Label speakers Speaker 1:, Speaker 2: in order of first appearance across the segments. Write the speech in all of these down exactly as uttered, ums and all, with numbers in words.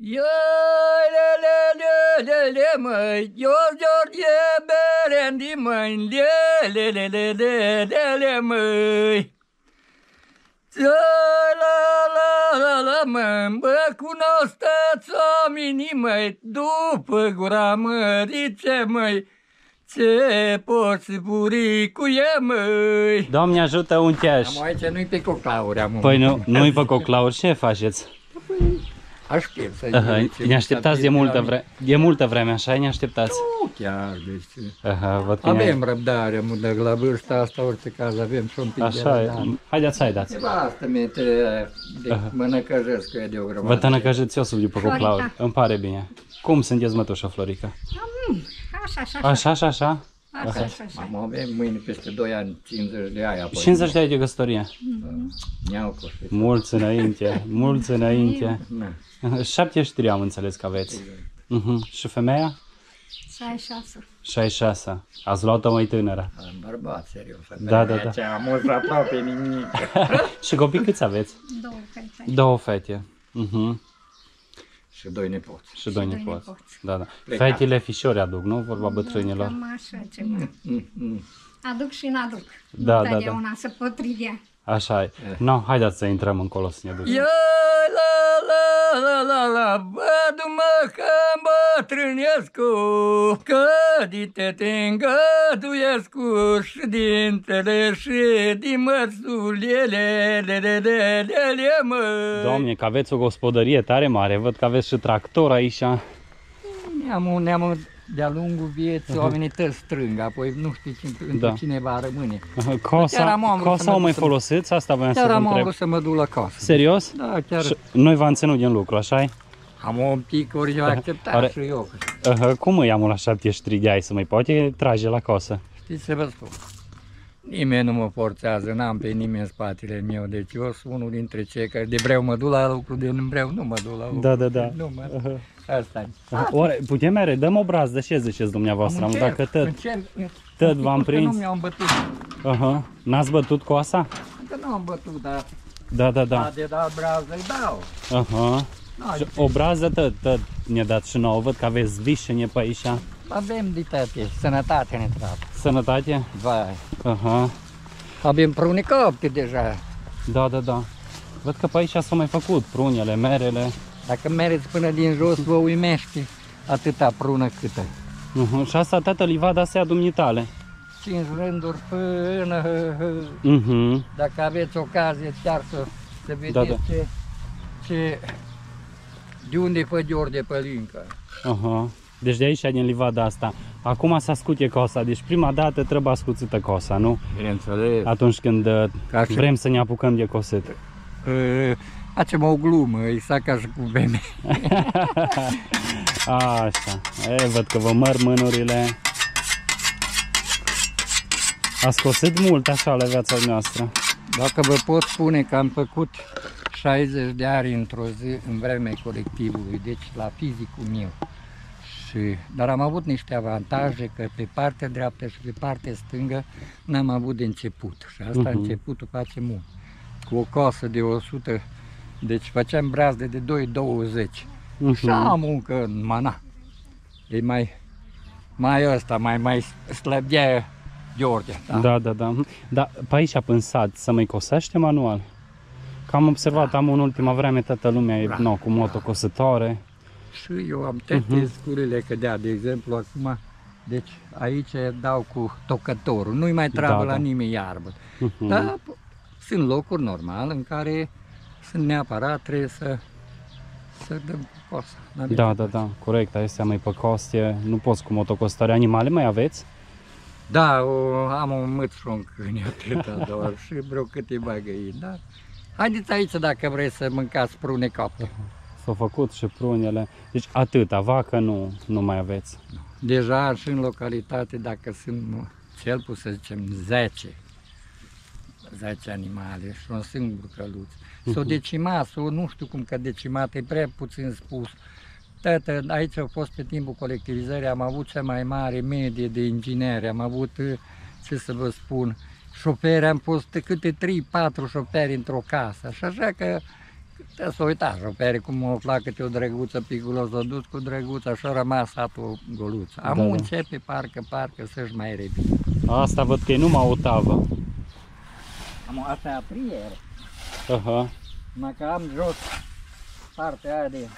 Speaker 1: Ioi, le, le, le, le, le, măi, George, George, berendi, măi, le, le, le, le, le, le, le, măi. La, la, la, la, măi, bă, cunoaște-ți oamenii, măi, după gura mărice, măi, ce poți buri cu e, măi.
Speaker 2: Doamne ajută, uncheaș.
Speaker 1: Am aici nu-i pe coclauri, am.
Speaker 2: Păi nu, nu-i pe coclauri, ce faceți?
Speaker 1: Aștept să
Speaker 2: Uh-huh. Ne așteptați de multă vreme, de multă vreme, așa, ne așteptați?
Speaker 1: Nu chiar, deci.
Speaker 2: Uh-huh, văd că
Speaker 1: Avem
Speaker 2: ne...
Speaker 1: răbdare, mă, la vârsta asta, orice caz, avem și un pic
Speaker 2: Așa
Speaker 1: de
Speaker 2: e.
Speaker 1: răbdare.
Speaker 2: Haideți, haideți.
Speaker 1: Asta mi te de mă năcăjesc că e de o grămadă.
Speaker 2: Vă tănăcăjeți eu sub după coclauri. Îmi pare bine. Cum sunteți, mătușă Florica?
Speaker 3: Așa, așa,
Speaker 2: Așa, așa, așa?
Speaker 3: așa, așa, așa.
Speaker 1: Am avem mâine peste doi ani cincizeci de ani apoi.
Speaker 2: cincizeci de ani de căsătorie.
Speaker 1: Ne-au costit.
Speaker 2: Mulți înainte, mulți înainte.
Speaker 1: Na.
Speaker 2: șaptezeci și trei am înțeles că aveți. Uh-huh. Și femeia?
Speaker 3: șaizeci și șase.
Speaker 2: șaizeci și șase. Ați luat-o mai tânără.
Speaker 1: Am bărbat, serios.
Speaker 2: Da, da, da.
Speaker 1: Ce am mult aproape nimic.
Speaker 2: Și copii câți aveți?
Speaker 3: Două fete.
Speaker 2: Două fete. Uh-huh.
Speaker 1: Și doi nepoți.
Speaker 2: Și doi
Speaker 3: doi
Speaker 2: nepoți.
Speaker 3: nepoți.
Speaker 2: Da, da.
Speaker 1: Plecat.
Speaker 2: Fetele fișori aduc, nu? Vorba bătrânilor.
Speaker 3: Cam așa ceva.
Speaker 1: Mm, mm.
Speaker 3: Aduc și n-aduc.
Speaker 2: Da,
Speaker 3: Nu
Speaker 2: da,
Speaker 3: totdeauna se potrivea.
Speaker 2: Așa e. No, haideți să intrăm încolo să ne ducem.
Speaker 1: Ia la la la la la, văd-mă că îmbătrânescu, că dite te îngăduiescu și dintele și din mărsulele, le, le, le, le, le, mă.
Speaker 2: Doamne, că aveți o gospodărie tare mare, văd că aveți și tractor aici.
Speaker 1: Ne-am, ne-am de-a lungul vieții, oamenii tăi strâng, apoi nu știi cine,
Speaker 2: Da.
Speaker 1: cine va rămâne. Chiar
Speaker 2: Cosa,
Speaker 1: am vrut să
Speaker 2: cosa
Speaker 1: mă
Speaker 2: o mai
Speaker 1: duc să-
Speaker 2: folosiți? Asta voiam să
Speaker 1: Chiar
Speaker 2: vă
Speaker 1: am
Speaker 2: întreb.
Speaker 1: vrut să mă duc la casă.
Speaker 2: Serios?
Speaker 1: Da, chiar
Speaker 2: Și noi v-am ținut din lucru, așa-i?
Speaker 1: am un pic ori eu acceptat
Speaker 2: Are-
Speaker 1: și eu.
Speaker 2: Uh, cum îi am la șaptezeci și trei de ani să mai poate trage la casă?
Speaker 1: Știți ce vă spun? Nimeni nu mă forțează, n-am pe nimeni în spatele meu, deci eu sunt unul dintre cei care de breu mă duc la lucru, de breu nu mă duc la lucru.
Speaker 2: Da, da, da.
Speaker 1: Nu mă,
Speaker 2: Uh-huh.
Speaker 1: asta e.
Speaker 2: Uh, Oare, putem mere, dăm o brazdă, ce ziceți dumneavoastră? Am, dacă tot, tot v-am
Speaker 1: Că
Speaker 2: prins.
Speaker 1: nu mi-am bătut,
Speaker 2: Uh-huh. N-ați bătut coasa?
Speaker 1: că nu am bătut, dar
Speaker 2: Da, da,
Speaker 1: da.
Speaker 2: da.
Speaker 1: de dat brază îi dau.
Speaker 2: Uh-huh.
Speaker 1: Da,
Speaker 2: Și o brază tot, tot ne-a dat și nouă, văd că aveți vișine pe aici.
Speaker 1: avem de toate, sănătate ne trebuie.
Speaker 2: Sănătate?
Speaker 1: Vai.
Speaker 2: Aha.
Speaker 1: Avem prune copte deja.
Speaker 2: Da, da, da. Văd că pe aici s-au mai făcut prunele, merele.
Speaker 1: Dacă mereți până din jos, vă uimește atâta prună câtă.
Speaker 2: Uh-huh. Și asta, tată, livada asta e a dumitale.
Speaker 1: Cinci rânduri până...
Speaker 2: Uh-huh.
Speaker 1: Dacă aveți ocazie chiar să, să vedeți
Speaker 2: Da, da.
Speaker 1: Ce, ce... De unde e pe George Pălincă.
Speaker 2: Aha. Deci de aici, din livada asta. Acum s-a scutie cosa, deci prima dată trebuie ascuțită cosa, nu?
Speaker 1: Bineînțeles.
Speaker 2: Atunci când uh,
Speaker 1: Ca și-
Speaker 2: vrem să ne apucăm de coset.
Speaker 1: Facem o glumă, exact ca și cu beme.
Speaker 2: Așa. E, văd că vă măr mânurile. Ați cosit mult așa la viața noastră.
Speaker 1: Dacă vă pot spune că am făcut șaizeci de ani într-o zi în vremea colectivului, deci la fizicul meu. Și, dar am avut niște avantaje că pe partea dreaptă și pe partea stângă n-am avut de început. Și asta
Speaker 2: Mhm.
Speaker 1: începutul face mult. Cu o casă de o sută, deci făceam brazde de doi douăzeci.
Speaker 2: Mhm.
Speaker 1: Și am muncă în mana. E mai, mai ăsta, mai, mai slăbea George. Da?
Speaker 2: Da, da, da. Dar pe aici, pe în sat, să mai cosește manual? Că am observat,
Speaker 1: Da.
Speaker 2: am în ultima vreme toată lumea e
Speaker 1: Da.
Speaker 2: no, cu motocosătoare.
Speaker 1: Și eu am toate
Speaker 2: Mhm.
Speaker 1: scurile cădea, de exemplu, acum, deci aici dau cu tocătorul, nu-i mai treabă
Speaker 2: Da,
Speaker 1: la
Speaker 2: da.
Speaker 1: nimeni iarbă.
Speaker 2: Mhm.
Speaker 1: Dar sunt locuri normal în care sunt neapărat trebuie să, să dăm cu cosa. N-avem
Speaker 2: Da,
Speaker 1: ce
Speaker 2: da,
Speaker 1: face.
Speaker 2: da, corect, astea mai pe coste, nu poți cu motocostare. Animale mai aveți?
Speaker 1: Da, o, am un mățron câine atâta doar și vreo câteva găini, da? Haideți aici dacă vreți să mâncați prune capă.
Speaker 2: S-au făcut și prunele. Deci atâta, vacă nu, nu mai aveți.
Speaker 1: Deja și în localitate, dacă sunt cel puțin, să zicem, zece, zece animale și un singur căluț. S-o decimat, s-o nu știu cum că decimat, e prea puțin spus. Tată, aici a fost pe timpul colectivizării, am avut cea mai mare medie de ingineri, am avut, ce să vă spun, șoferi, am fost câte trei patru șoferi într-o casă. Și așa că Te s-a uitat și o pere cum o afla câte o drăguță, pigulos s-a dus cu drăguța și a rămas satul o goluță. Am
Speaker 2: Da, da.
Speaker 1: începe parcă, parcă să-și mai revine.
Speaker 2: Asta văd că e numai o tavă.
Speaker 1: Am asta e aprier,
Speaker 2: Aha.
Speaker 1: numai că am jos partea aia de...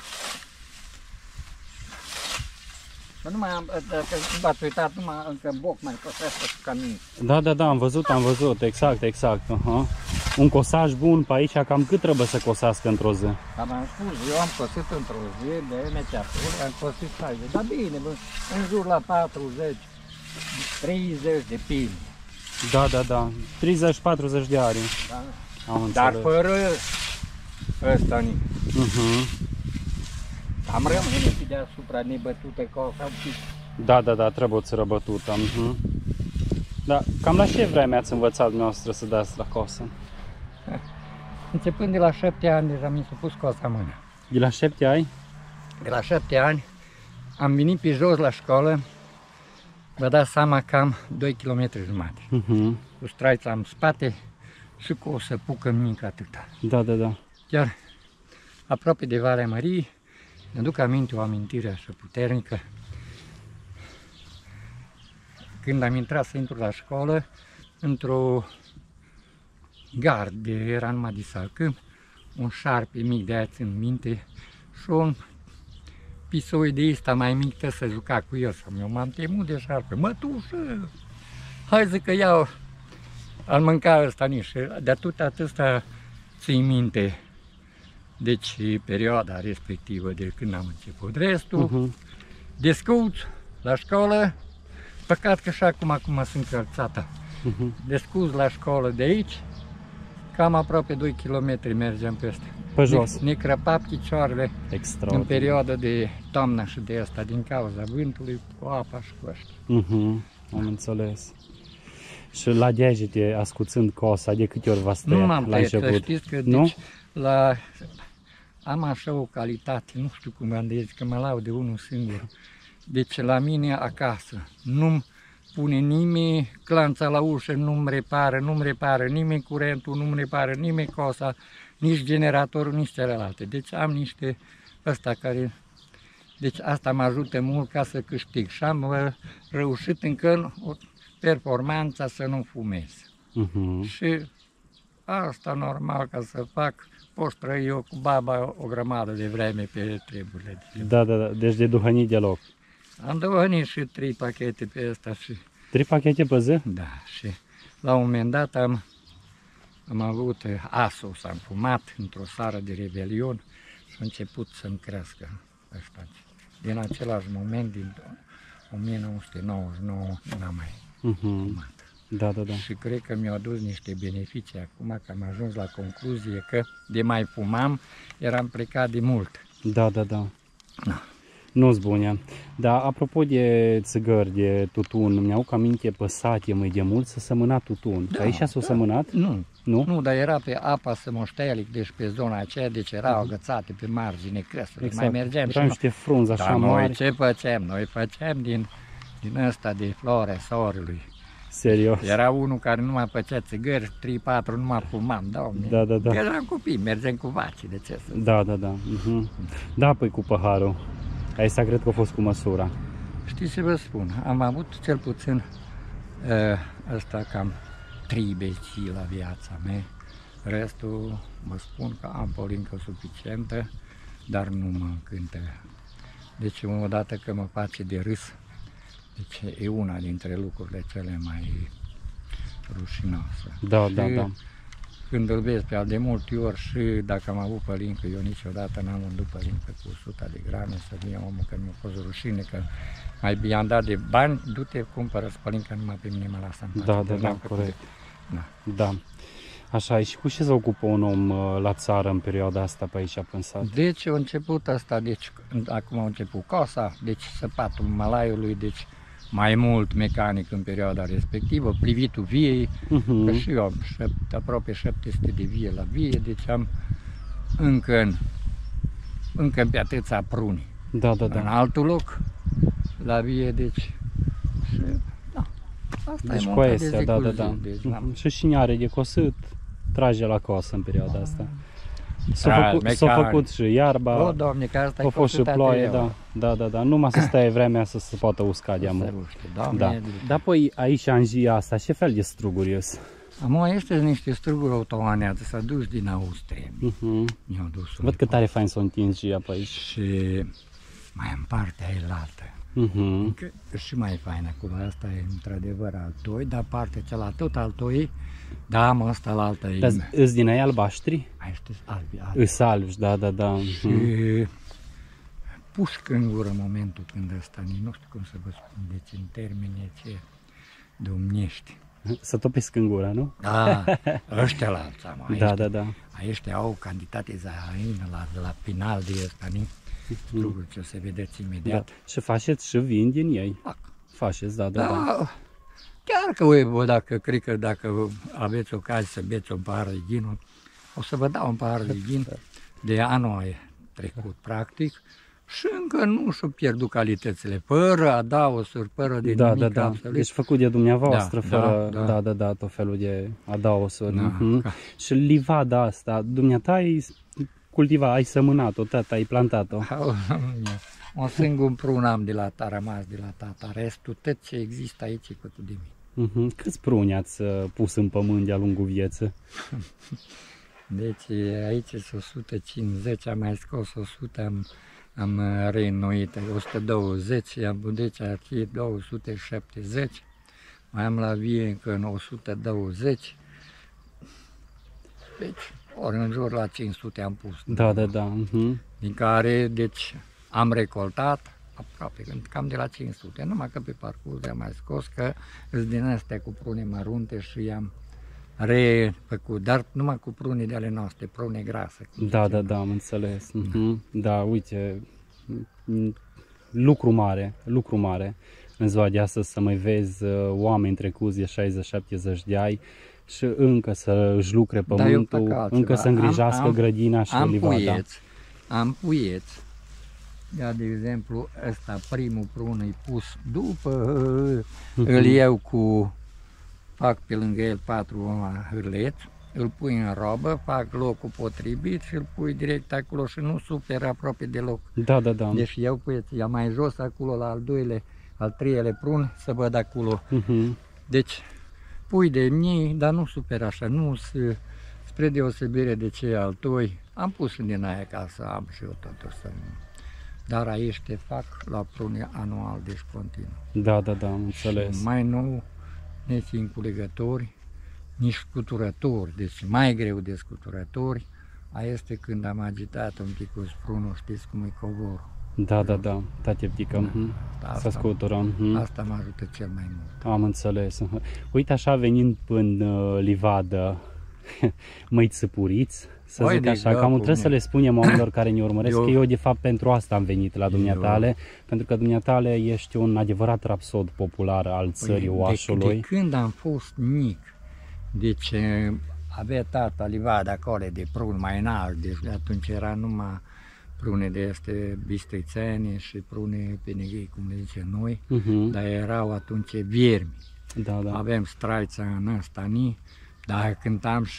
Speaker 1: Că nu mai am, dacă v-ați uitat, numai încă boc mai cosească cu camin.
Speaker 2: Da, da, da, am văzut, am văzut, exact, exact. Aha. Un cosaj bun pe aici, cam cât trebuie să cosească într-o zi?
Speaker 1: Am spus, eu am cosit într-o zi de meceapuri, am cosit șaizeci, dar bine, bă, în jur la patruzeci, treizeci de pili.
Speaker 2: Da, da, da, treizeci patruzeci de ari.
Speaker 1: Da?
Speaker 2: Am
Speaker 1: Dar
Speaker 2: înțeles.
Speaker 1: fără ăsta, ni.
Speaker 2: Uh-huh.
Speaker 1: Am rămâne pe deasupra nebătute ca o sau
Speaker 2: Da, da, da, trebuie ți răbătută. Uh-huh. Da, cam la ce vreme ați învățat dumneavoastră să dați la cosă?
Speaker 1: Începând de la șapte ani, deja mi s-a pus cosa în mână.
Speaker 2: De la șapte ani?
Speaker 1: De la șapte ani am venit pe jos la școală, vă dați seama, cam doi kilometri jumate.
Speaker 2: Uh-huh.
Speaker 1: Cu straița în spate și cu o săpucă mică atâta.
Speaker 2: Da, da, da.
Speaker 1: Chiar aproape de Valea Măriei, îmi aduc aminte o amintire așa puternică. Când am intrat să intru la școală, într-o gardă, era numai de salcâm, un șarpe mic, de aia țin minte, și un pisoi de ăsta mai mic, tă să juca cu el. Eu m-am temut de șarpe. Mătușă, hai zic că iau, al mânca ăsta nici. De atât atâta țin minte. Deci perioada respectivă de când am început. Restul,
Speaker 2: Uh-huh.
Speaker 1: descult la școală, păcat că și acum, acum sunt călțată.
Speaker 2: Uh-huh.
Speaker 1: Descult la școală de aici, cam aproape doi kilometri mergem peste.
Speaker 2: Pe jos.
Speaker 1: Ne, ne crăpa picioarele în
Speaker 2: Extraordinar.
Speaker 1: perioada de toamnă și de asta, din cauza vântului, cu apa și cu ăștia.
Speaker 2: Uh-huh. Am înțeles. Și la degete, ascuțând cosa, de câte ori v-ați
Speaker 1: Nu
Speaker 2: tăiat
Speaker 1: m-am
Speaker 2: la
Speaker 1: tăiat, că
Speaker 2: început?
Speaker 1: știți că
Speaker 2: Nu?
Speaker 1: deci, la, am așa o calitate, nu știu cum am de zis, că mă laud de unul singur. Deci la mine acasă nu-mi pune nimeni clanța la ușă, nu-mi repară, nu-mi repară nimeni curentul, nu-mi repară nimeni cosa, nici generatorul, nici celelalte. Deci am niște ăsta care... Deci asta mă ajută mult ca să câștig și am uh, reușit încă în o performanța să nu fumez.
Speaker 2: Uh-huh.
Speaker 1: Și asta normal ca să fac, pot trăi eu cu baba o grămadă de vreme pe treburile.
Speaker 2: Da, da, da. Deci de duhănit deloc.
Speaker 1: Am dăvănit și trei pachete pe asta și...
Speaker 2: Trei pachete pe zi?
Speaker 1: Da, și la un moment dat am, am avut asos, am fumat într-o seară de revelion și a început să-mi crească ăsta. Din același moment, din o mie nouă sute nouăzeci și nouă, n-am mai
Speaker 2: Uh-huh.
Speaker 1: fumat.
Speaker 2: Da, da, da.
Speaker 1: Și cred că mi-au adus niște beneficii acum, că am ajuns la concluzie că de mai fumam, eram plecat de mult.
Speaker 2: Da, da, da.
Speaker 1: Da.
Speaker 2: Nu-s bune. Dar apropo de țigări, de tutun, mi-au aminte pe sate mai de mult să sămâna tutun.
Speaker 1: Da,
Speaker 2: Aici s-a
Speaker 1: da.
Speaker 2: sămânat?
Speaker 1: Nu,
Speaker 2: Nu?
Speaker 1: nu, dar era pe apa Sămoștelic, deci pe zona aceea, deci erau agățate pe margine crestului. Mai mergeam și
Speaker 2: Erau niște frunzi așa
Speaker 1: dar noi
Speaker 2: mari.
Speaker 1: ce făceam? Noi făceam din, din ăsta de flore soarelui.
Speaker 2: Serios.
Speaker 1: Era unul care nu mai făcea țigări, trei patru nu mai fumam, doamne.
Speaker 2: Da, da, da.
Speaker 1: Că eram copii, mergem cu vaci, de ce să...
Speaker 2: Da, da, da. Uh-huh. Da, păi cu paharul. Aici cred că a fost cu măsura.
Speaker 1: Știți ce vă spun? Am avut cel puțin uh, ăsta cam trei beții la viața mea. Restul vă spun că am polincă suficientă, dar nu mă încântă. Deci odată că mă face de râs, deci e una dintre lucrurile cele mai rușinoase.
Speaker 2: Da,
Speaker 1: Și
Speaker 2: da, da.
Speaker 1: când îl vezi pe al de multe ori și dacă am avut pălincă, eu niciodată n-am vândut pălincă cu o sută de grame, să vină omul că mi-a fost rușine, că mai i-am dat de bani, du-te, cumpără pălincă, numai pe mine mă lasă în pace.
Speaker 2: Da, da,
Speaker 1: Deci
Speaker 2: da,
Speaker 1: n-am făcut
Speaker 2: corect.
Speaker 1: de- Da.
Speaker 2: Da. Așa, și cu ce se ocupă un om uh, la țară în perioada asta pe aici, pe sat?
Speaker 1: Deci a început asta, deci acum a început cosa, deci săpatul malaiului, deci mai mult mecanic în perioada respectivă, plivitul viei, că
Speaker 2: Uh-huh.
Speaker 1: și eu am șapt, aproape șapte sute de vie la vie, deci am încă în, încă pe atâția pruni.
Speaker 2: Da, da,
Speaker 1: În
Speaker 2: da.
Speaker 1: altul loc, la vie, deci, și, da, asta
Speaker 2: Deci
Speaker 1: e
Speaker 2: cu
Speaker 1: munca de
Speaker 2: astea,
Speaker 1: zi
Speaker 2: da,
Speaker 1: cu
Speaker 2: da,
Speaker 1: zi,
Speaker 2: da.
Speaker 1: deci
Speaker 2: Mhm.
Speaker 1: n-am-
Speaker 2: Și cine are de cosit, trage la coasă în perioada asta. S-a
Speaker 1: Da,
Speaker 2: făcut, s-a
Speaker 1: mecanic.
Speaker 2: făcut și iarba,
Speaker 1: O, Doamne, că asta
Speaker 2: a
Speaker 1: e
Speaker 2: fost și
Speaker 1: făcută
Speaker 2: ploaie,
Speaker 1: eu.
Speaker 2: da, da, da, da, numai să stai vremea să se poată usca de
Speaker 1: Să
Speaker 2: amor.
Speaker 1: ruște, Doamne.
Speaker 2: Da.
Speaker 1: ajută.
Speaker 2: Dar apoi aici în jia asta, ce fel de struguri ies?
Speaker 1: Am este niște struguri autoaneate, s-a dus din Austria.
Speaker 2: Uh-huh.
Speaker 1: Mi-au dus
Speaker 2: Văd că tare fain s-o întins jia pe aici.
Speaker 1: Și mai în partea elaltă.
Speaker 2: Uh-huh.
Speaker 1: Că e și mai fain acolo, asta e într-adevăr al toi, dar partea cealaltă tot al toi, da, mă, ăsta la altă e.
Speaker 2: Dar îs din aia albaștri?
Speaker 1: Aici sunt albi, albi.
Speaker 2: Îs albi, da, da, da.
Speaker 1: Și
Speaker 2: Uh-huh.
Speaker 1: pușcă în gură momentul când ăsta, nici nu știu cum să vă spun, deci în termene ce domnești.
Speaker 2: Să topesc în gura, nu?
Speaker 1: Da, ăștia la alța, mă,
Speaker 2: Da, da, da.
Speaker 1: Aici au cantitate zahaină la, la final de ăsta, ni? Struguri ce o să vedeți
Speaker 2: da.
Speaker 1: imediat.
Speaker 2: Și faceți și vin din ei.
Speaker 1: Fac.
Speaker 2: Faceți, da, da, da.
Speaker 1: Da, chiar că voi, bă, dacă cred că dacă aveți ocazie să beți un pahar de ghin, o să vă dau un pahar de ghin de anul trecut, practic, și încă nu și-o pierdut calitățile, fără adaosuri, fără de
Speaker 2: Da,
Speaker 1: nimic
Speaker 2: da, da.
Speaker 1: absolut.
Speaker 2: Deci făcut de dumneavoastră,
Speaker 1: Da,
Speaker 2: fără,
Speaker 1: da, da.
Speaker 2: da, da, da, tot felul de adaosuri.
Speaker 1: Da,
Speaker 2: Mhm.
Speaker 1: ca-
Speaker 2: Și livada asta, dumneata ai cultiva, ai sămânat-o, tata, ai plantat-o.
Speaker 1: Un singur prun am de la a rămas de la tata, restul tot ce există aici e cu de mine.
Speaker 2: Mhm. Câți pruni ați uh, pus în pământ de-a lungul vieții?
Speaker 1: Deci aici sunt o sută cincizeci, am mai scos o sută, am, am reînnoit o sută douăzeci, am deci aici două sute șaptezeci, mai am la vie încă în o sută douăzeci, deci ori în jur la cinci sute am pus.
Speaker 2: Da, da, da. Mhm.
Speaker 1: Din care, deci, am recoltat aproape, cam de la cinci sute, numai că pe parcurs am mai scos, că sunt din astea cu prune mărunte și i-am refăcut, dar numai cu prune de ale noastre, prune grase. cum
Speaker 2: Da,
Speaker 1: zicem.
Speaker 2: da, da, am înțeles. Mhm. Da, uite, m- lucru mare, lucru mare în ziua de astăzi să mai vezi uh, oameni trecuți de șaizeci șaptezeci de ani și încă să își lucre
Speaker 1: Dar e
Speaker 2: pământul,
Speaker 1: păcat
Speaker 2: încă
Speaker 1: ceva.
Speaker 2: să îngrijească
Speaker 1: Am- am-
Speaker 2: grădina și
Speaker 1: Am
Speaker 2: livada.
Speaker 1: puieți, am puieți. Ia, de exemplu, ăsta, primul prun e pus după,
Speaker 2: Mhm.
Speaker 1: îl iau cu, fac pe lângă el patru hârleți, îl pui în robă, fac locul potrivit și îl pui direct acolo și nu suferă aproape deloc.
Speaker 2: Da, da, da.
Speaker 1: Deci iau puieți, ia mai jos acolo la al doilea, al treilea prun, să văd acolo.
Speaker 2: Mhm.
Speaker 1: Deci, pui de mii, dar nu super așa, nu se, spre deosebire de cei al toi. Am pus și din aia ca să am și eu totuși să nu. Dar aici te fac la prune anual, deci continuu.
Speaker 2: Da, da, da, am înțeles.
Speaker 1: Și mai nou, ne țin cu legători, nici scuturători, deci mai greu de scuturători. Aia este când am agitat un pic cu sprunul, știți cum e covorul.
Speaker 2: Da, da, da, tate ptică. Mhm.
Speaker 1: Asta,
Speaker 2: Să scutură. Mhm.
Speaker 1: asta mă ajută cel mai mult.
Speaker 2: Am înțeles. Uite așa, venind în uh, livadă, măi țăpuriți, să
Speaker 1: Oi,
Speaker 2: zic
Speaker 1: de
Speaker 2: așa, cam
Speaker 1: găpul
Speaker 2: trebuie să
Speaker 1: meu.
Speaker 2: le spunem oamenilor care ne urmăresc
Speaker 1: Eu-
Speaker 2: că eu de fapt pentru asta am venit la dumneatale, pentru că dumneatale ești un adevărat rapsod popular al țării
Speaker 1: Păi,
Speaker 2: Oașului.
Speaker 1: De, de când am fost mic, deci eh, avea tata livada acolo de prun mai înalt, deci de atunci era numai prune de este bistrițene și prune peneghei, cum le zice noi,
Speaker 2: Mhm.
Speaker 1: dar erau atunci viermi.
Speaker 2: Da, da.
Speaker 1: Avem straița în ăsta, ni, dar cântam și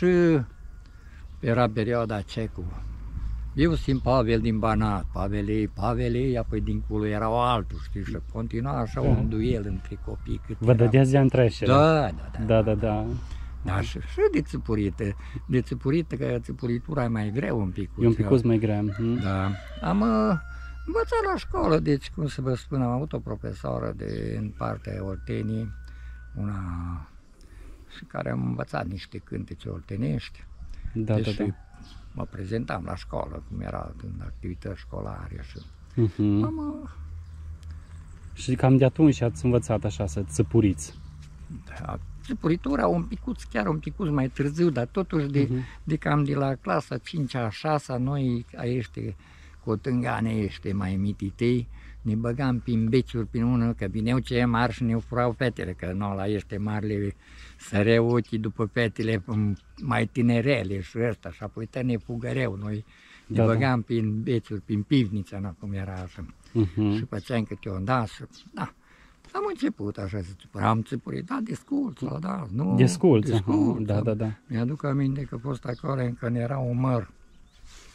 Speaker 1: era perioada cecu. Eu simt Pavel din Banat, Pavelei, Pavelei, apoi dincolo erau altul, știi, și continua așa un duel între copii. Cât
Speaker 2: Vă
Speaker 1: era-
Speaker 2: dădeați de întreșere.
Speaker 1: Da, da, da.
Speaker 2: Da, da, da.
Speaker 1: Da, și, și de țipurită, de țipurită, că țipuritura e mai greu un pic.
Speaker 2: E un pic mai grea. Mhm.
Speaker 1: Da. Am uh, învățat la școală, deci, cum să vă spun, am avut o profesoră de, în partea Olteniei, una și care am învățat niște cântece oltenești.
Speaker 2: Da, da,
Speaker 1: deci
Speaker 2: da.
Speaker 1: mă prezentam la școală, cum era în activități școlare și
Speaker 2: Mhm.
Speaker 1: am, uh,
Speaker 2: Și cam de atunci ați învățat așa să țăpuriți.
Speaker 1: da, țipuritura un picuț, chiar un picuț mai târziu, dar totuși de,
Speaker 2: Mhm.
Speaker 1: de cam de la clasa cincea a șasea, noi aici cu tângane este mai mititei, ne băgam prin beciuri, prin unul, că vineau ce mari și ne furau fetele, că nu, la este marile săreau ochii după fetele mai tinerele și ăsta, și apoi te ne fugăreau, noi ne
Speaker 2: Da, da.
Speaker 1: băgam prin beciuri, prin pivnița, nu, cum era așa,
Speaker 2: Mhm.
Speaker 1: și făceam câte un das, și, da. Am început așa să țipuri, am țipurit, da, desculț, da, nu,
Speaker 2: Desculț, aha,
Speaker 1: desculț.
Speaker 2: da, da, da.
Speaker 1: Mi-aduc aminte că a fost acolo încă ne era un măr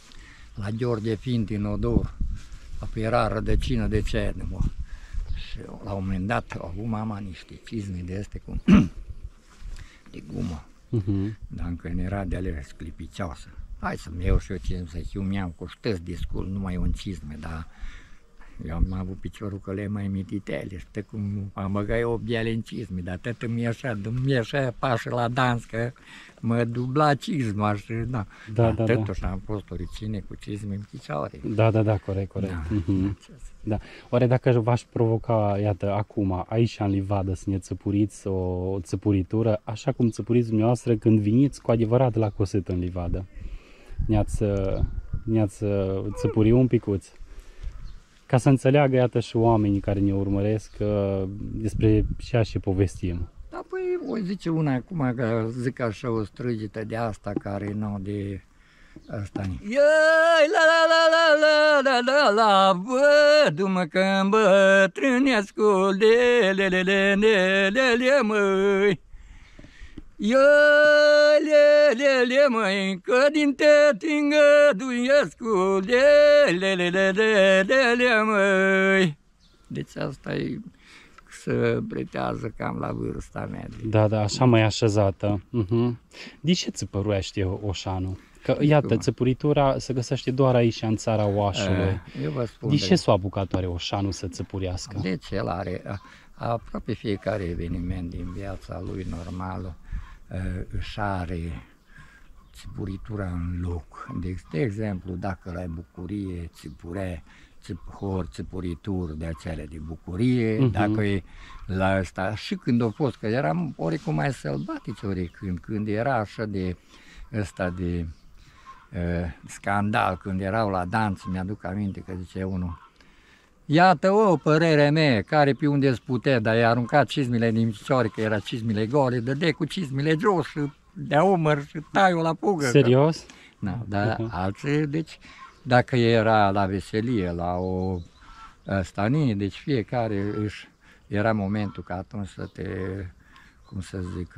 Speaker 1: la Gheorghe Finti în Odor, apoi era rădăcină de cerne, mă. Și la un moment dat a avut mama niște cizme de astea cu de gumă,
Speaker 2: Uh-huh.
Speaker 1: dar încă nu era de alea sclipicioasă. Hai să-mi iau și eu cizme, să eu mi-am cu ștăți de scul, numai un cizme, dar eu am avut piciorul că le mai mititele, știi cum am băgat eu biele în cizme, dar tot mi așa, mi așa pașă la dans, că mă dubla cizma și da.
Speaker 2: Da,
Speaker 1: Dar
Speaker 2: da, da.
Speaker 1: totuși am fost o reține cu cizme în picioare.
Speaker 2: Da, da, da, corect, corect.
Speaker 1: Da.
Speaker 2: Mhm. Da. Oare dacă v-aș provoca, iată, acum, aici în livadă, să ne țăpuriți o țăpuritură, așa cum țăpuriți dumneavoastră când veniți cu adevărat la coset în livadă, ne-ați, ne-ați țăpuri un picuț, ca să înțeleagă, iată, și oamenii care ne urmăresc uh, despre ceea ce povestim.
Speaker 1: Da, păi, o zice una acum, că zic așa o străgită de asta care nu de asta. Iai, la la la la la la la la, văd-mă că îmbătrânesc cu le le le le le le le măi. Iai, le le le măi, că din te îngăduiesc cu le le le le le le le măi. Deci asta e să pretează cam la vârsta mea.
Speaker 2: Da, da, așa mai așezată. Uh-huh. De ce țăpăruiește Oșanul? Că, iată, țăpuritura se găsește doar aici, în țara Oașului.
Speaker 1: Eu vă spun
Speaker 2: De ce s-a apucat oare Oșanul să țăpurească?
Speaker 1: Deci el are, a- aproape fiecare eveniment din viața lui normală își are țipuritura în loc. De, de exemplu, dacă la bucurie țipure, țip, hor, țipurituri de acele de bucurie,
Speaker 2: Mhm.
Speaker 1: dacă e la ăsta, și când a fost, că eram oricum mai sălbatici oricând, când era așa de ăsta de uh, scandal, când erau la dans, mi-aduc aminte că zice unul, iată o părere mea, care pe unde îți putea, dar i-a aruncat cizmile din picioare, că era cizmile gole, dădea cu cizmile jos și de umăr și tai-o la pugă.
Speaker 2: Serios?
Speaker 1: Da, dar
Speaker 2: Mhm.
Speaker 1: alții, deci, dacă era la veselie, la o stanie, deci fiecare își, era momentul ca atunci să te, cum să zic,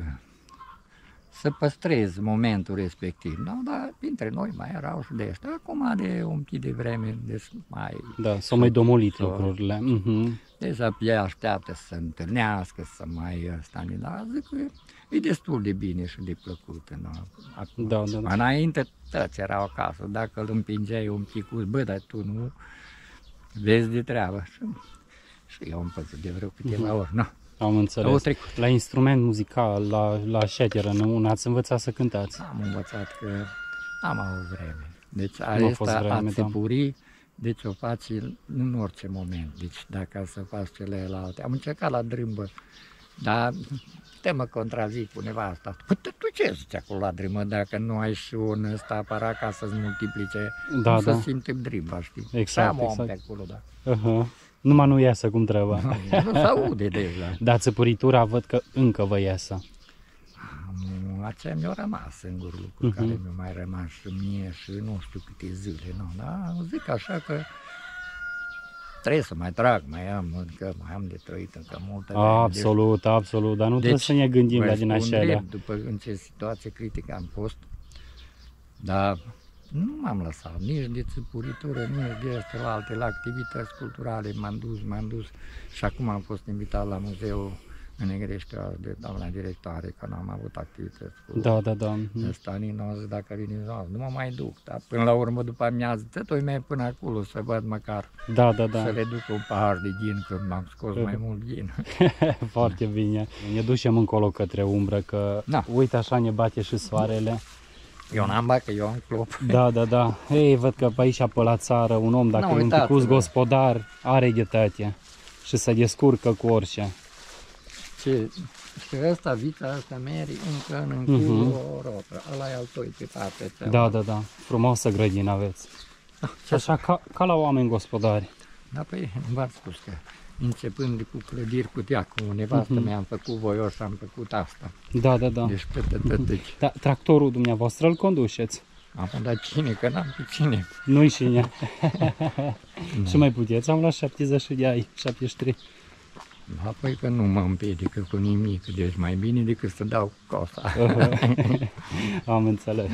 Speaker 1: să păstrezi momentul respectiv. Da, dar dintre noi mai erau și de asta. Acum de un pic de vreme, deci mai...
Speaker 2: Da, s-au mai domolit
Speaker 1: s-au-
Speaker 2: lucrurile. Mhm.
Speaker 1: Deci ea așteaptă să se întâlnească, să mai stane, dar zic că e destul de bine și de plăcut. No? Acum,
Speaker 2: Da, da, da.
Speaker 1: Înainte toți erau acasă, dacă îl împingeai un pic, bă, dar tu nu vezi de treabă. Și, și eu am păzut de vreo câteva ori, nu.
Speaker 2: Am
Speaker 1: Au
Speaker 2: înțeles.
Speaker 1: trecut.
Speaker 2: La instrument muzical, la, la șeteră, nu? N-ați învățat să cântați?
Speaker 1: Am învățat că am avut vreme. Deci
Speaker 2: Nu a
Speaker 1: asta
Speaker 2: fost
Speaker 1: a
Speaker 2: vreme, da.
Speaker 1: țipuri, deci o faci în orice moment. Deci dacă să faci celelalte. Am încercat la drâmbă, dar te mă contrazic cu nevasta. Păi tu tu ce zici acolo la drâmbă dacă nu ai și un ăsta aparat ca să-ți multiplice,
Speaker 2: Da,
Speaker 1: cum
Speaker 2: da.
Speaker 1: să simte drâmba, știi?
Speaker 2: Exact,
Speaker 1: Am om
Speaker 2: exact.
Speaker 1: pe acolo, da.
Speaker 2: Uh-huh. Numai nu iasă cum trebuie.
Speaker 1: Nu se aude deja.
Speaker 2: Dar țăpuritura văd că încă vă iasă.
Speaker 1: Nu, aceea mi-a rămas singur lucru
Speaker 2: Mhm.
Speaker 1: care mi-a mai rămas și mie și nu știu câte zile, nu, dar zic așa că trebuie să mai trag, mai am, încă mai am de trăit încă multă vreme.
Speaker 2: Absolut, absolut, dar nu trebuie să ne gândim
Speaker 1: vă
Speaker 2: la din
Speaker 1: spun
Speaker 2: așa.
Speaker 1: drept, după în ce situație critică am fost, dar nu m-am lăsat nici de țipuritură, nici de astea la alte, la activități culturale, m-am dus, m-am dus și acum am fost invitat la muzeul în Negrești de doamna directoare, că nu am avut activități cu
Speaker 2: Da, da, da. Mhm.
Speaker 1: ăsta, nici nu zis dacă vine ziua, nu mă mai duc, dar până la urmă după amiază, tot mai până acolo să văd măcar,
Speaker 2: Da, da,
Speaker 1: să
Speaker 2: da.
Speaker 1: le duc un pahar de ghin, că m-am scos mai mult ghin.
Speaker 2: Foarte bine. Ne ducem încolo către umbră, că
Speaker 1: Da.
Speaker 2: uite așa ne bate și soarele.
Speaker 1: Eu n-am bani, că eu am clop.
Speaker 2: Da, da, da. Ei, văd că pe aici, pe la țară, un om, dacă
Speaker 1: Nu,
Speaker 2: e un
Speaker 1: uitați-vă.
Speaker 2: picuț gospodar, are ghetate și se descurcă cu orice.
Speaker 1: Ce, și ăsta, vița asta, Mary, încă în
Speaker 2: Mhm.
Speaker 1: încul o rotă, ăla e al tăi pe partea.
Speaker 2: Da, da, da. Frumoasă grădină aveți. Și așa ca, ca la oameni gospodari.
Speaker 1: Da, păi, v-am spus că începând cu clădiri cu teacul, nevastă
Speaker 2: Mhm.
Speaker 1: mea am făcut voios și am făcut asta.
Speaker 2: Da, da, da.
Speaker 1: Deci, tot, tot, deci,
Speaker 2: Da, tractorul dumneavoastră îl conduceți.
Speaker 1: am dat cine, că n-am pe cine.
Speaker 2: Nu-i cine. Și mai puteți, am la șaptezeci de ani, șaptezeci și trei.
Speaker 1: Apoi că nu mă împiedică cu nimic, deci mai bine decât să dau cosa.
Speaker 2: Am înțeles.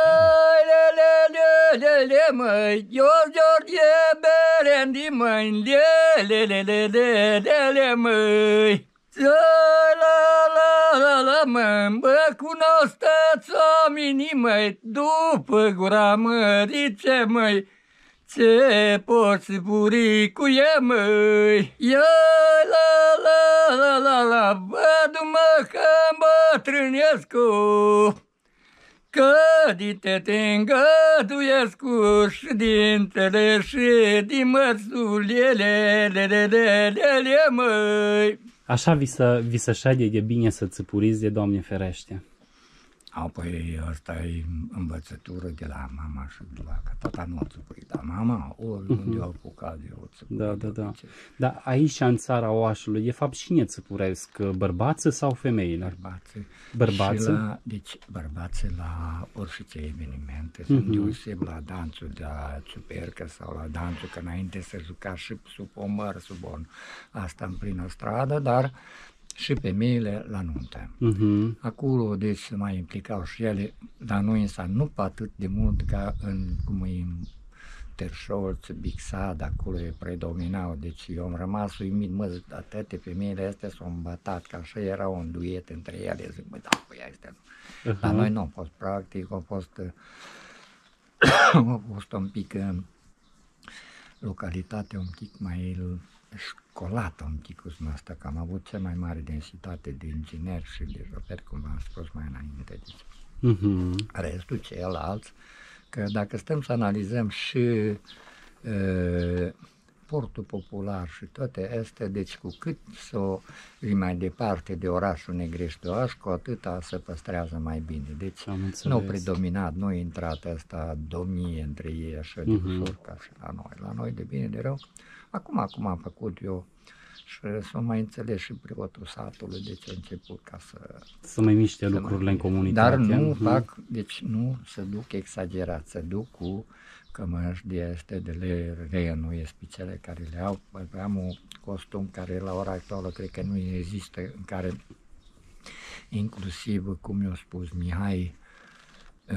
Speaker 1: Le măi, eu George Berendi măi, le le le le le le măi. La la la la măi, bă cunoașteți oamenii măi, după gura mărice măi, ce poți puri cu e măi. Ia la la la la la, văd-mă că îmbătrânescu, că dite te îngăduiesc cu și dintele și din mărsulele, le le le le le măi.
Speaker 2: Așa vi să, vi să șade de bine să țipuriți de Doamne ferește.
Speaker 1: Apoi asta e învățătură de la mama și de la, că tata nu a țăpurit, dar mama oriunde uh-huh. au apucat de o țăpurit.
Speaker 2: Da, da, da. Dar aici, în țara Oașului, de fapt, cine țăpuresc? Bărbații sau femeile?
Speaker 1: Bărbații.
Speaker 2: Bărbații?
Speaker 1: Și la, deci, bărbații la orice evenimente, uh-huh. sunt deoseb la danțul de la ciupercă sau la danțul, că înainte se juca și sub omăr, sub on, asta în plină stradă, dar și femeile la nuntă. Uh-huh. Acolo, deci, se mai implicau și ele, dar noi însă nu pe atât de mult ca în, cum e în Terșolț, Bixad, acolo e predominau, deci eu am rămas uimit, mă, zic, atâtea femeile astea s-au îmbătat, că așa era un duet între ele, zic, băi, da, păi, astea nu. Uh-huh. Dar noi nu, a fost practic, a fost, a fost un pic, localitatea un pic mai școlată un pic cu asta, că am avut cea mai mare densitate de ingineri și de șoferi, cum v-am spus mai înainte. Deci, uh-huh. restul ceilalți, că dacă stăm să analizăm și uh, portul popular și toate astea, deci cu cât s-o mai departe de orașul Negrești-Oaș, cu atâta se păstrează mai bine. Deci nu au predominat, nu a intrat asta domnie între ei așa de uh-huh. ușor ca și la noi. La noi de bine de rău. Acum, acum am făcut eu și s-o mai înțeles și preotul satului, deci a început ca să...
Speaker 2: Să mai miște să lucrurile mai... în comunitate.
Speaker 1: Dar nu uh-huh. fac, deci nu se duc exagerat, se duc cu cămăși de este de le reînnoiesc pe cele care le au. Am un costum care la ora actuală cred că nu există, în care inclusiv, cum i-a spus Mihai, uh,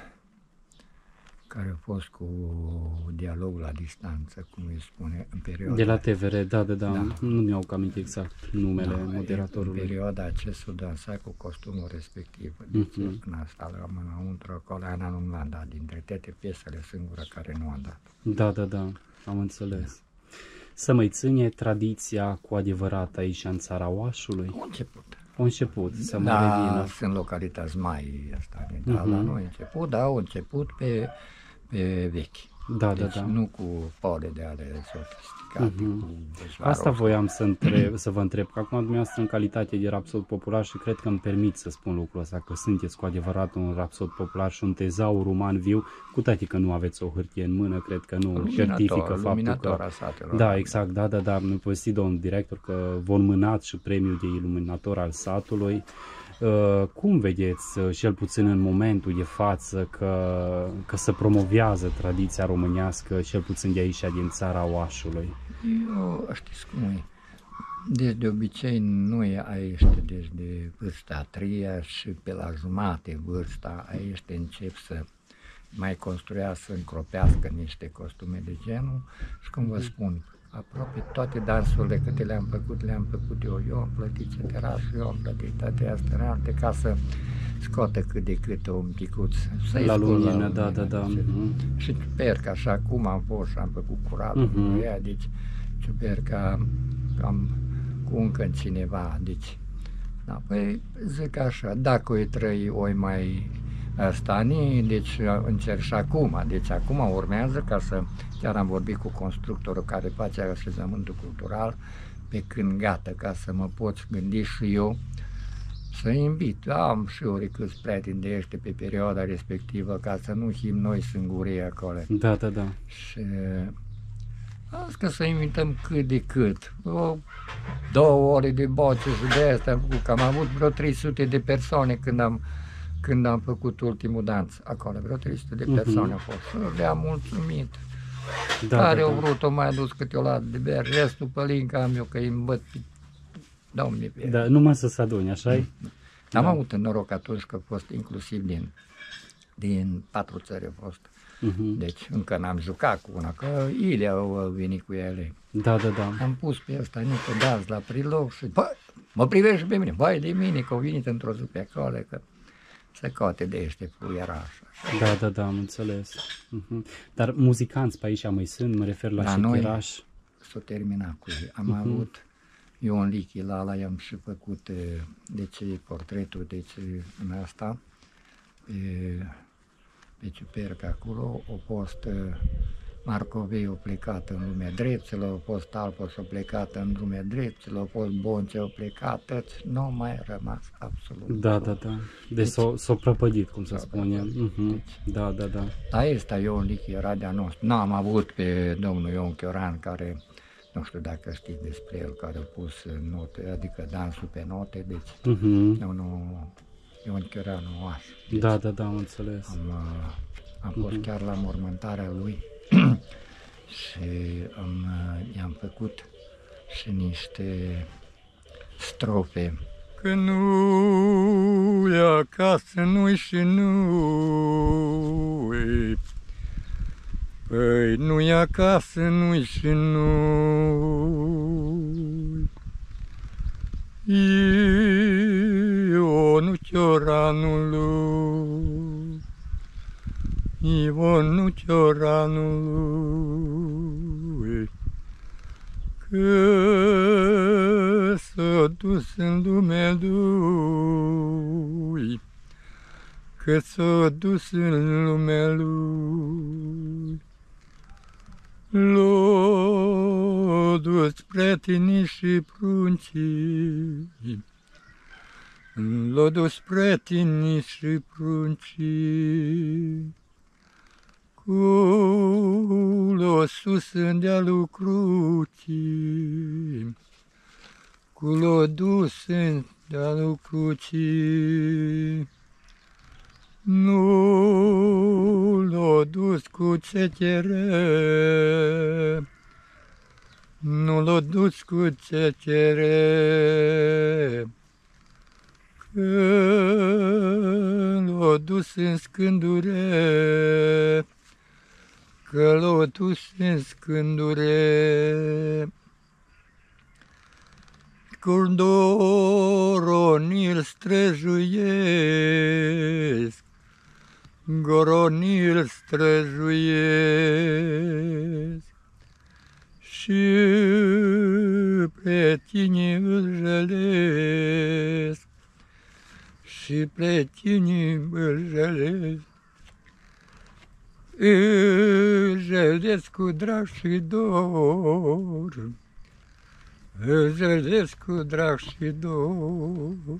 Speaker 1: care a fost cu dialogul la distanță, cum îi spune, în perioada...
Speaker 2: De la T V R, da, da, da, da. Nu mi-au aminte exact numele da, moderatorului.
Speaker 1: În perioada acestea dansa cu costumul respectiv. Deci, uh-huh. în asta la înăuntru, acolo, Ana nu l-a dat, dintre toate piesele singură care nu a dat.
Speaker 2: Da, da, da, am înțeles. Să mai ține tradiția cu adevărat aici în țara Oașului?
Speaker 1: A început.
Speaker 2: A început, să mai
Speaker 1: da,
Speaker 2: revină.
Speaker 1: Sunt localități mai asta, da, uh-huh. la noi a început, dar au început pe, pe vechi.
Speaker 2: Da,
Speaker 1: deci
Speaker 2: da, da.
Speaker 1: nu cu pole de ale sofisticate. Uh-huh. Cu
Speaker 2: asta voiam să, întreb, să vă întreb, că acum dumneavoastră în calitate de rapsod popular și cred că îmi permit să spun lucrul ăsta, că sunteți cu adevărat un rapsod popular și un tezaur uman viu, cu toate că nu aveți o hârtie în mână, cred că nu certifică faptul că...
Speaker 1: Satelor,
Speaker 2: da, exact, da, da, da, mi-a povestit domnul director că v-a înmânat și premiul de iluminator al satului. Uh, cum vedeți, uh, cel puțin în momentul de față, că, că se promovează tradiția românească, cel puțin de aici, din țara Oașului?
Speaker 1: Eu, știți cum e, deci de obicei nu e aici, deci de vârsta a treia și pe la jumate vârsta aici încep să mai construiască, să încropească niște costume de genul și cum vă spun, aproape toate dansurile câte le-am făcut, le-am făcut eu, eu am plătit ce teras, eu am plătit toate astea înalte ca să scoată cât de cât un picuț.
Speaker 2: La lumină, da, da, da.
Speaker 1: Uh-huh. Și ciuperca, așa cum am fost și am făcut curatul uh-huh. cu ea, deci ciuperca am cu încă cineva, deci, da, păi zic așa, dacă o trăi, o mai stani, deci încerc și acum, deci acum urmează ca să, chiar am vorbit cu constructorul care face așezământul cultural, pe când gata, ca să mă pot gândi și eu să invit, am și eu câți prieteni de ăștia pe perioada respectivă, ca să nu him noi singurii acolo.
Speaker 2: Da, da, da.
Speaker 1: Și azi că să invităm cât de cât, o, două ore de boce și de astea am făcut, că am avut vreo trei sute de persoane când am când am făcut ultimul dans acolo, vreo trei sute de persoane uh-huh. au fost și le-am mulțumit. Da, care da, au vrut, o mai adus câte o lată de beri, restul pe lincă am eu, că îi îmbăt pe Domnul Pierre.
Speaker 2: Da, numai să se adune, așa-i?
Speaker 1: Am
Speaker 2: Da.
Speaker 1: avut noroc atunci că a fost inclusiv din, din patru țări a fost.
Speaker 2: Mhm.
Speaker 1: Deci încă n-am jucat cu una, că ele au venit cu ele.
Speaker 2: Da, da, da.
Speaker 1: Am pus pe ăsta niște dați la prilog și bă, mă privește și pe mine, băi de mine că au venit într-o zi pe acolo, că se coate de ăște fluieraș.
Speaker 2: Da, da, da, am înțeles. Mhm. Dar muzicanți pe aici mai sunt, mă refer la
Speaker 1: La noi?
Speaker 2: șecheraș.
Speaker 1: S-a terminat cu ei. Am
Speaker 2: Mhm.
Speaker 1: avut, eu în Lichi la ala i-am și făcut, eh, deci portretul, deci în asta, pe, pe Ciuperca acolo, a fost eh, Marcovei, a plecat în lumea dreptilor, a fost Alpos, a plecat în lumea dreptilor, a fost Bonce, a plecat, nu mai a rămas absolut.
Speaker 2: Da, da, da. Deci s-o, s-o prăpădit, cum se
Speaker 1: S-o
Speaker 2: spune.
Speaker 1: prăpădit.
Speaker 2: Mhm. Da, da, da.
Speaker 1: La ăsta Ion Lichi era de-a nostru. N-am avut pe domnul Ion Chioran, care, nu știu dacă știți despre el, care a pus note, adică dansul pe note, deci
Speaker 2: Mhm.
Speaker 1: eu nu, Ion Chioran nu aș. Deci,
Speaker 2: Da, da, da, am înțeles.
Speaker 1: Am, uh, am fost chiar la mormântarea lui și am, uh, i-am făcut și niște strofe. Că nu e acasă, nu-i și nu-i, păi nu-i acasă, nu-i și nu-i. Ionul Cioranului, Ionul Cioranului, că s-a dus în lumea lui, că s-a dus în lumea lui. L-a dus prietenii și pruncii, l-a dus prietenii și pruncii, cu l-a sus în dealul crucii, cu l-a dus în dealul crucii. Nu l-a dus cu cecere, nu l-a dus cu cecere, că l-a dus în scândure, că l-a dus în scândure. Gordoronil străjuiesc, goronil străjuiesc, și pe tine îl jălesc, și pe tine îl jălesc. Îl jălesc cu drag și dor, îl jălesc cu drag și dor,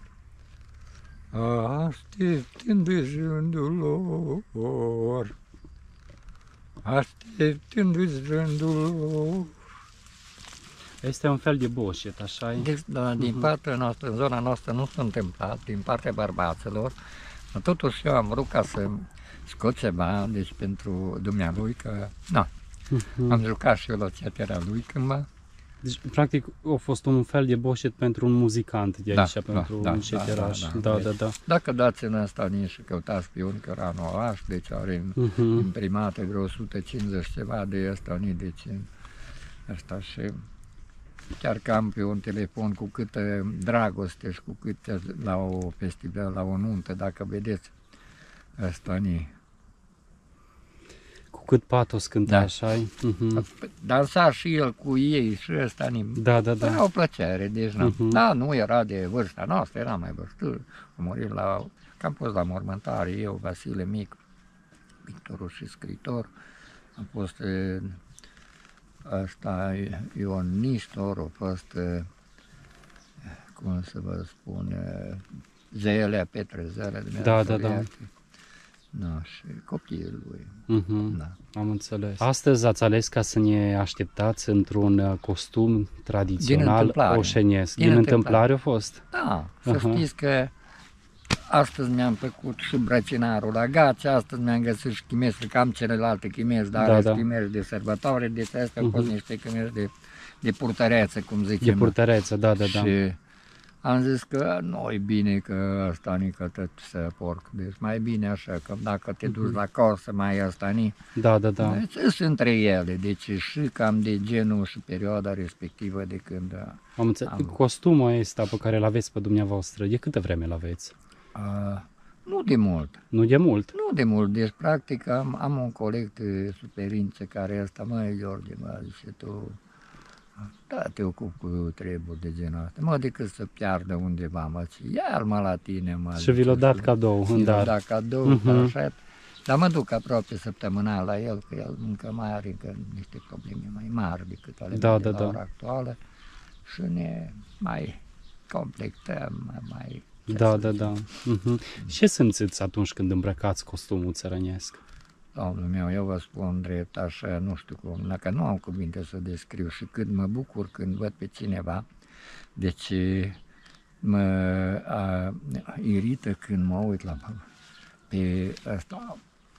Speaker 1: așteptându-și rândul lor, așteptându-și rândul lor.
Speaker 2: Este un fel de boșet, așa-i?
Speaker 1: Deci, da, din partea noastră, în zona noastră nu s-a întâmplat, din partea bărbaților, dar totuși eu am vrut ca să scot ceva, deci pentru dumnealui, că, na,
Speaker 2: Mhm.
Speaker 1: am jucat și eu la teatera lui cândva.
Speaker 2: Deci, practic, a fost un fel de boșet pentru un muzicant de
Speaker 1: Da,
Speaker 2: aici,
Speaker 1: da,
Speaker 2: pentru
Speaker 1: da,
Speaker 2: un
Speaker 1: da,
Speaker 2: șecheraș.
Speaker 1: da,
Speaker 2: Da,
Speaker 1: da.
Speaker 2: da, da. da.
Speaker 1: Dacă dați în asta nici și căutați pe un Căranu Oraș, deci are
Speaker 2: Mhm.
Speaker 1: imprimate vreo o sută cincizeci ceva de asta, deci asta și chiar că am pe un telefon cu câtă dragoste și cu câtă la o festival, la o nuntă, dacă vedeți asta ni.
Speaker 2: Cu cât patos cânta,
Speaker 1: Da.
Speaker 2: așa-i? Mhm.
Speaker 1: Dansa și el cu ei și ăsta ni.
Speaker 2: Da, da, da.
Speaker 1: Era o plăcere, deci na.
Speaker 2: Mhm.
Speaker 1: Da, nu era de vârsta noastră, era mai vârstă. A murit la, că am fost la mormântare, eu, Vasile Mic, pictorul și scriitor. Am fost e, ăsta, Ion Nistor, a fost, e, cum să vă spun, e, Zelea, Petre Zelea, de
Speaker 2: Da, da, da.
Speaker 1: Da, și copiii lui.
Speaker 2: Mhm.
Speaker 1: Da.
Speaker 2: Am înțeles. Astăzi ați ales ca să ne așteptați într-un uh, costum tradițional
Speaker 1: întâmplare.
Speaker 2: oșenesc.
Speaker 1: Din
Speaker 2: Din
Speaker 1: întâmplare.
Speaker 2: întâmplare a fost?
Speaker 1: Da, să
Speaker 2: Aha.
Speaker 1: știți că astăzi mi-am făcut și brăcinarul la gați, astăzi mi-am găsit și chimesuri, că am celelalte chimezi, dar
Speaker 2: Da,
Speaker 1: da,
Speaker 2: da.
Speaker 1: chimezi de sărbătoare, deci astea au fost
Speaker 2: Mhm.
Speaker 1: niște chimezi de, de purtăreață, cum
Speaker 2: De
Speaker 1: zicem.
Speaker 2: purtăreță, da, da, da.
Speaker 1: Și am zis că nu e bine că ăsta ni că tot să porc, deci mai bine așa, că dacă te duci la casă mai ăsta ni,
Speaker 2: Da, da, da.
Speaker 1: deci sunt între ele, deci și cam de genul și perioada respectivă de când
Speaker 2: Am înțeles.
Speaker 1: am-
Speaker 2: Costumul ăsta pe care îl aveți pe dumneavoastră, de câtă vreme îl aveți?
Speaker 1: a, nu de mult.
Speaker 2: Nu de mult.
Speaker 1: Nu de mult, deci practic am, am un coleg de superință care ăsta, măi George, mă, zice, tu, da, te ocupi cu treburi de genul ăsta, mă, decât să piardă undeva, mă, zice, ia-l mă la tine, mă.
Speaker 2: Și vi l-a dat cadou în
Speaker 1: Mi l-a
Speaker 2: dar.
Speaker 1: dat cadou,
Speaker 2: Mhm.
Speaker 1: uh-huh. așa, dar mă duc aproape săptămânal la el, că el încă mai are încă niște probleme mai mari decât ale
Speaker 2: Da,
Speaker 1: mele
Speaker 2: da,
Speaker 1: la
Speaker 2: da.
Speaker 1: ora actuală și ne mai completăm, mai... ce
Speaker 2: Da,
Speaker 1: să
Speaker 2: da,
Speaker 1: zic.
Speaker 2: da. Mhm. Ce simțiți atunci când îmbrăcați costumul țărănesc?
Speaker 1: Domnul meu, eu vă spun drept așa, nu știu cum, dacă nu am cuvinte să descriu și cât mă bucur când văd pe cineva, deci mă a, irită când mă uit la pe ăsta,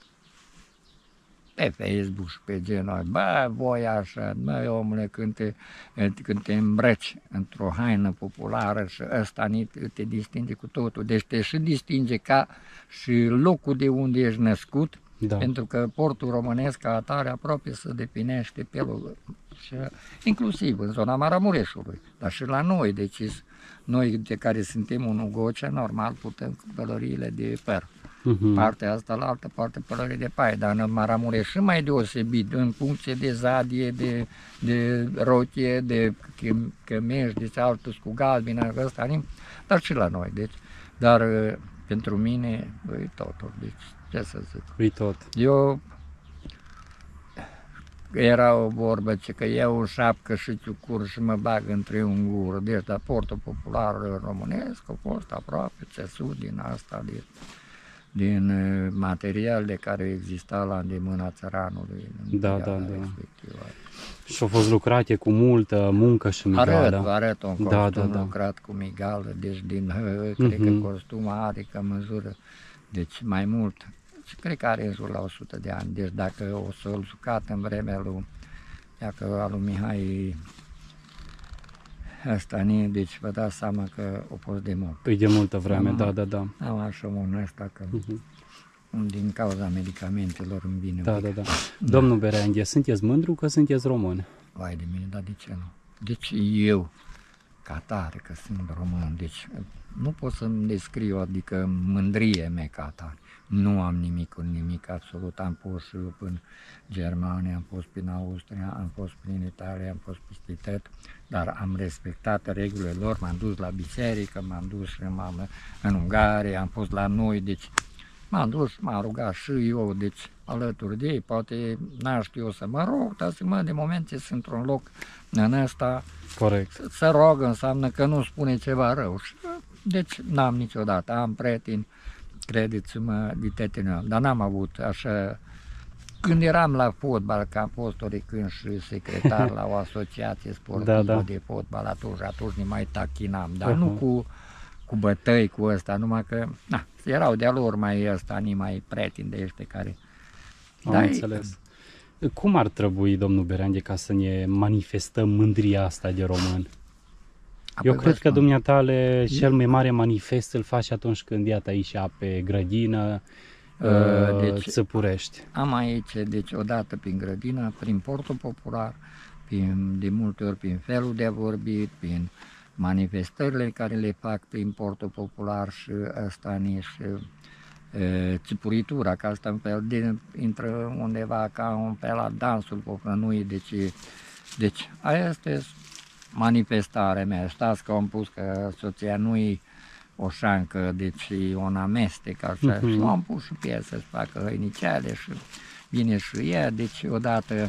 Speaker 1: pe Facebook și pe genul, bă, voi așa, bă, omule, când te, când te îmbrăci într-o haină populară și ăsta te distinge cu totul, deci te și distinge ca și locul de unde ești născut,
Speaker 2: Da.
Speaker 1: pentru că portul românesc ca atare aproape se definește pelul, și, inclusiv în zona Maramureșului, dar și la noi, deci noi de care suntem un Ugocea, normal putem cu pălăriile de păr.
Speaker 2: Mhm.
Speaker 1: Partea asta la altă parte pălării de paie, dar în Maramureș și mai deosebit, în funcție de zadie, de, de rochie, de cămeș, de altul cu galbina, ăsta, dar și la noi, deci, dar pentru mine e totul, deci ce să zic.
Speaker 2: Ui tot.
Speaker 1: Eu, era o vorbă ce că iau o șapcă și ciucur și mă bag între un gură, deci dar portul popular românesc a fost aproape țesut din asta, de, din uh, material de care exista la îndemâna țăranului în
Speaker 2: Da,
Speaker 1: perioada
Speaker 2: da, da.
Speaker 1: respectivă.
Speaker 2: Și au fost lucrate cu multă muncă și
Speaker 1: Arăt,
Speaker 2: migală.
Speaker 1: arăt un costum
Speaker 2: Da, da, da.
Speaker 1: lucrat cu migală, deci din, uh, cred că
Speaker 2: Mhm.
Speaker 1: costumul are că măsură, deci mai mult, și cred că are în jur la o sută de ani, deci dacă o să-l jucat în vremea lui, dacă al lui Mihai ăsta, ni, deci vă dați seama că a fost de mult.
Speaker 2: Păi de multă vreme,
Speaker 1: Am-
Speaker 2: da, da, da.
Speaker 1: Am așa unul ăsta că
Speaker 2: Mhm.
Speaker 1: din cauza medicamentelor îmi vine.
Speaker 2: Da,
Speaker 1: un
Speaker 2: da,
Speaker 1: pic.
Speaker 2: da. Domnul Berenghe, sunteți mândru că sunteți român?
Speaker 1: Vai de mine, dar de ce nu? Deci eu, ca tare că sunt român, deci nu pot să-mi descriu, adică mândrie mea ca tare. Nu am nimic cu nimic, absolut. Am fost și eu în Germania, am fost prin Austria, am fost prin Italia, am fost peste tot, dar am respectat regulile lor, m-am dus la biserică, m-am dus și m-am, în Ungaria, am fost la noi, deci m-am dus, m-am rugat și eu, deci alături de ei, poate n-aș știu eu să mă rog, dar zic, mă, de moment ce sunt într-un loc în ăsta,
Speaker 2: Corect.
Speaker 1: să, să rog înseamnă că nu spune ceva rău. Și, deci n-am niciodată, am prieteni, credeți-mă, de tetenul, dar n-am avut așa. Când eram la fotbal, că am fost oricând și secretar la o asociație sportivă
Speaker 2: Da, da.
Speaker 1: de fotbal, atunci, atunci ne mai tachinam, dar
Speaker 2: Uh-huh.
Speaker 1: nu cu, cu bătăi cu ăsta, numai că na, erau de-a lor mai ăsta, ni mai prieteni de ăștia care...
Speaker 2: Am
Speaker 1: Da,
Speaker 2: înțeles. Cum ar trebui, domnul Berenghe, ca să ne manifestăm mândria asta de român?
Speaker 1: Apoi
Speaker 2: Eu
Speaker 1: vă
Speaker 2: cred că
Speaker 1: spun,
Speaker 2: dumneatale cel mai mare manifest îl faci atunci când iată aici pe grădină,
Speaker 1: Uh,
Speaker 2: uh,
Speaker 1: deci-
Speaker 2: Țăpurești.
Speaker 1: Am aici, deci, odată prin grădină, prin portul popular, prin, de multe ori prin felul de a vorbi, prin manifestările care le fac prin portul popular și asta nici e, țipuritura, că asta în fel de, intră undeva ca un fel la dansul popănui, deci, deci aia este manifestarea mea. Știți că am pus că soția nu-i o șancă, deci un amestec așa,
Speaker 2: Mhm.
Speaker 1: și am pus și pe ea să-și facă hăiniceale și vine și ea, deci odată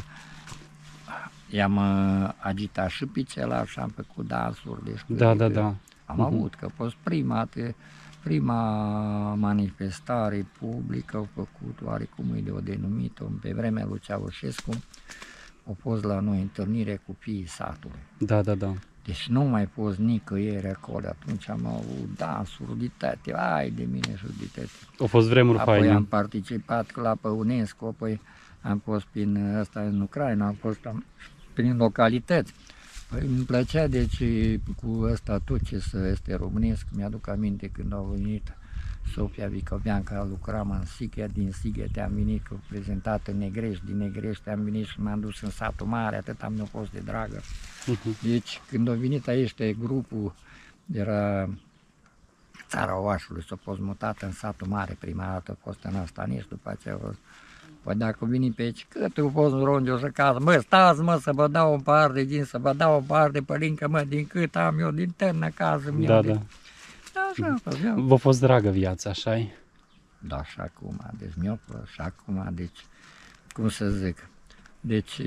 Speaker 1: i-am uh, agitat și pe celălalt și am făcut dansuri, deci
Speaker 2: Da, da,
Speaker 1: că
Speaker 2: da.
Speaker 1: am
Speaker 2: Mhm.
Speaker 1: avut, că a fost prima, te- prima manifestare publică, au făcut oarecum îi de o denumit-o, pe vremea lui Ceaușescu, a fost la noi întâlnire cu fiii satului.
Speaker 2: Da, da, da.
Speaker 1: Deci nu mai fost nicăieri acolo, atunci am avut dansuri de toate, ai de mine și de toate.
Speaker 2: Au fost vremuri
Speaker 1: Apoi
Speaker 2: faine.
Speaker 1: am participat la pe UNESCO, apoi am fost prin ăsta în Ucraina, am fost am, prin localități. Păi îmi plăcea, deci, cu ăsta tot ce să este românesc. Mi-aduc aminte când au venit Sofia Vicoveanca, lucram în Sighet, din Sighet am venit cu prezentat în Negrești, din Negrești am venit și m-am dus în satul mare, atât am mi-a fost de dragă. Deci când a venit aici grupul, era Țara Oașului, s-a fost mutat în satul mare, prima dată a fost în Astaniș, după aceea a fost. Păi dacă veni pe aici, cât a fost în rondiu și casă, mă, stați mă să vă dau un par de din, să vă dau un par de pălincă, mă, din cât am eu, din ternă casă.
Speaker 2: Da, da.
Speaker 1: Așa, păi,
Speaker 2: V-a fost dragă viața, așa-i?
Speaker 1: Da, și acum, deci mi-o plăc, și acum, deci, cum să zic, deci,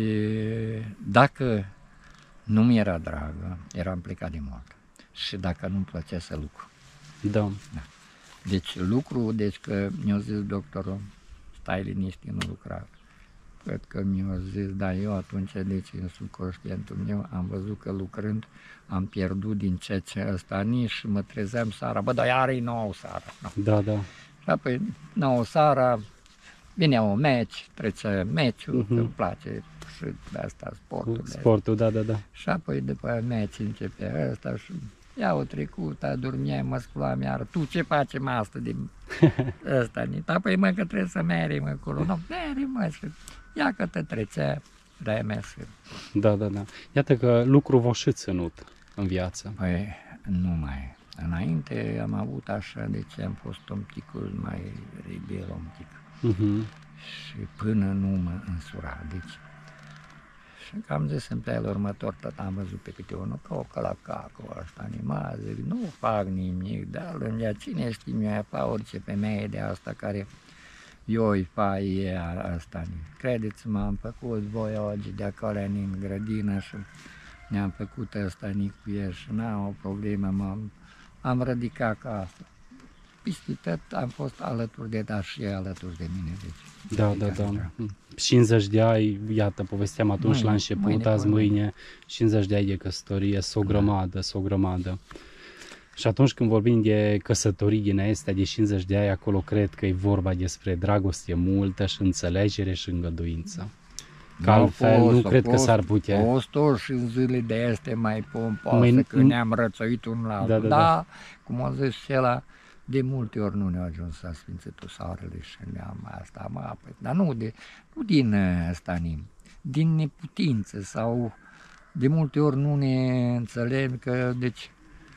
Speaker 1: dacă nu mi era dragă, eram plecat de mult. Și dacă nu-mi plăcea să lucru.
Speaker 2: Da.
Speaker 1: Da. Deci lucru, deci că mi-a zis doctorul, stai liniștit, nu lucra. Cred că mi-a zis, da, eu atunci, deci în subconștientul meu, am văzut că lucrând am pierdut din ce ce ăsta nici și mă trezeam seara, bă, dar iar e nouă seara. No.
Speaker 2: Da, da.
Speaker 1: Și apoi, nouă seara, vine un meci, trece meciul, uh-huh. Îmi place și de asta sportul.
Speaker 2: Sportul, da, da, da.
Speaker 1: Și apoi după meci începe ăsta și ia o trecut, dormeai, mă sculam iară, tu ce facem asta din ăsta? Apoi mă că trebuie să merim acolo, nu, merim mă și ia că te trecea, remes.
Speaker 2: Da, da, da. Iată că lucru v-a și ținut în viață.
Speaker 1: Păi nu mai. Înainte am avut așa, deci am fost un pic mai rebel, un pic. Uh-huh. Și până nu mă însura, deci. Și am zis în plea următor, tot am văzut pe câte unul, că o călăcacă, ăsta animal, zic, nu fac nimic, dar lângă cine știe, mi-a fa orice femeie de asta care eu îi fac ea asta. Credeți-mă, am făcut voiogi de acolo în grădină și ne-am făcut asta cu el și n-am o problemă, m-am, am ridicat ca asta. Peste tot am fost alături de dar și ea alături de mine. Deci,
Speaker 2: da, da, da. cincizeci de ani, iată, povesteam atunci mâine, la început, mâine, azi mâine, cincizeci de ani de căsătorie, s-o grămadă, s-o grămadă. Și atunci când vorbim de căsătorii din astea de cincizeci de ani, acolo cred că e vorba despre dragoste multă și înțelegere și îngăduință. Că altfel fost, nu cred fost, că s-ar putea.
Speaker 1: Postul și în zile de astea mai pompoase, Mâine... când ne-am rățăit unul la altul. Da, da, da. Da, cum a zis și ăla, de multe ori nu ne-a ajuns să Sfințitul Soarele și ne-am asta, mă, apă. Dar nu, de, nu din asta, din neputință sau de multe ori nu ne înțelegem că, deci,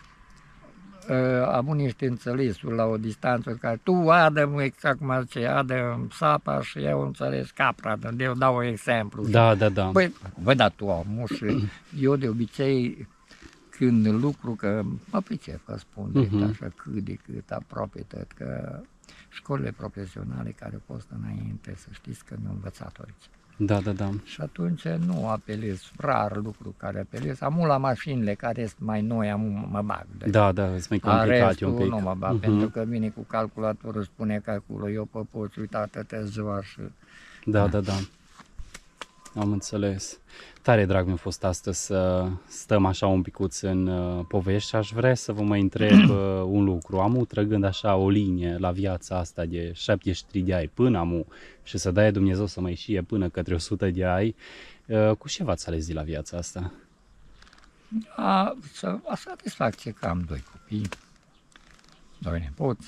Speaker 1: am niște înțelesuri la o distanță care tu adă exact cum zice, adă sapa și eu înțeles capra, de eu dau un exemplu.
Speaker 2: Da, da, da.
Speaker 1: Păi, vă da tu omul și eu de obicei când lucru, că mă pricep că spun de uh-huh. așa cât de cât aproape tot, că școlile profesionale care au fost înainte, să știți că mi-au învățat orice.
Speaker 2: Da, da, da.
Speaker 1: Și atunci nu apelez, rar lucru care apelez, am la mașinile care sunt mai noi, am mă bag. De
Speaker 2: da, da, sunt mai complicat un pic.
Speaker 1: Nu mă bag, uh-huh. pentru că vine cu calculatorul, spune calculul, eu pe poți uita atâtea ziua și...
Speaker 2: Da, da, da. Am înțeles. Tare drag mi-a fost astăzi să stăm așa un picuț în uh, povești și aș vrea să vă mai întreb uh, un lucru. Amu, trăgând așa o linie la viața asta de șaptezeci și trei de ani până amu și să dai Dumnezeu să mai ieșie până către o sută de ani, uh, cu ce v-ați ales de la viața asta?
Speaker 1: A, să, a satisfacție că am doi copii, doi nepoți,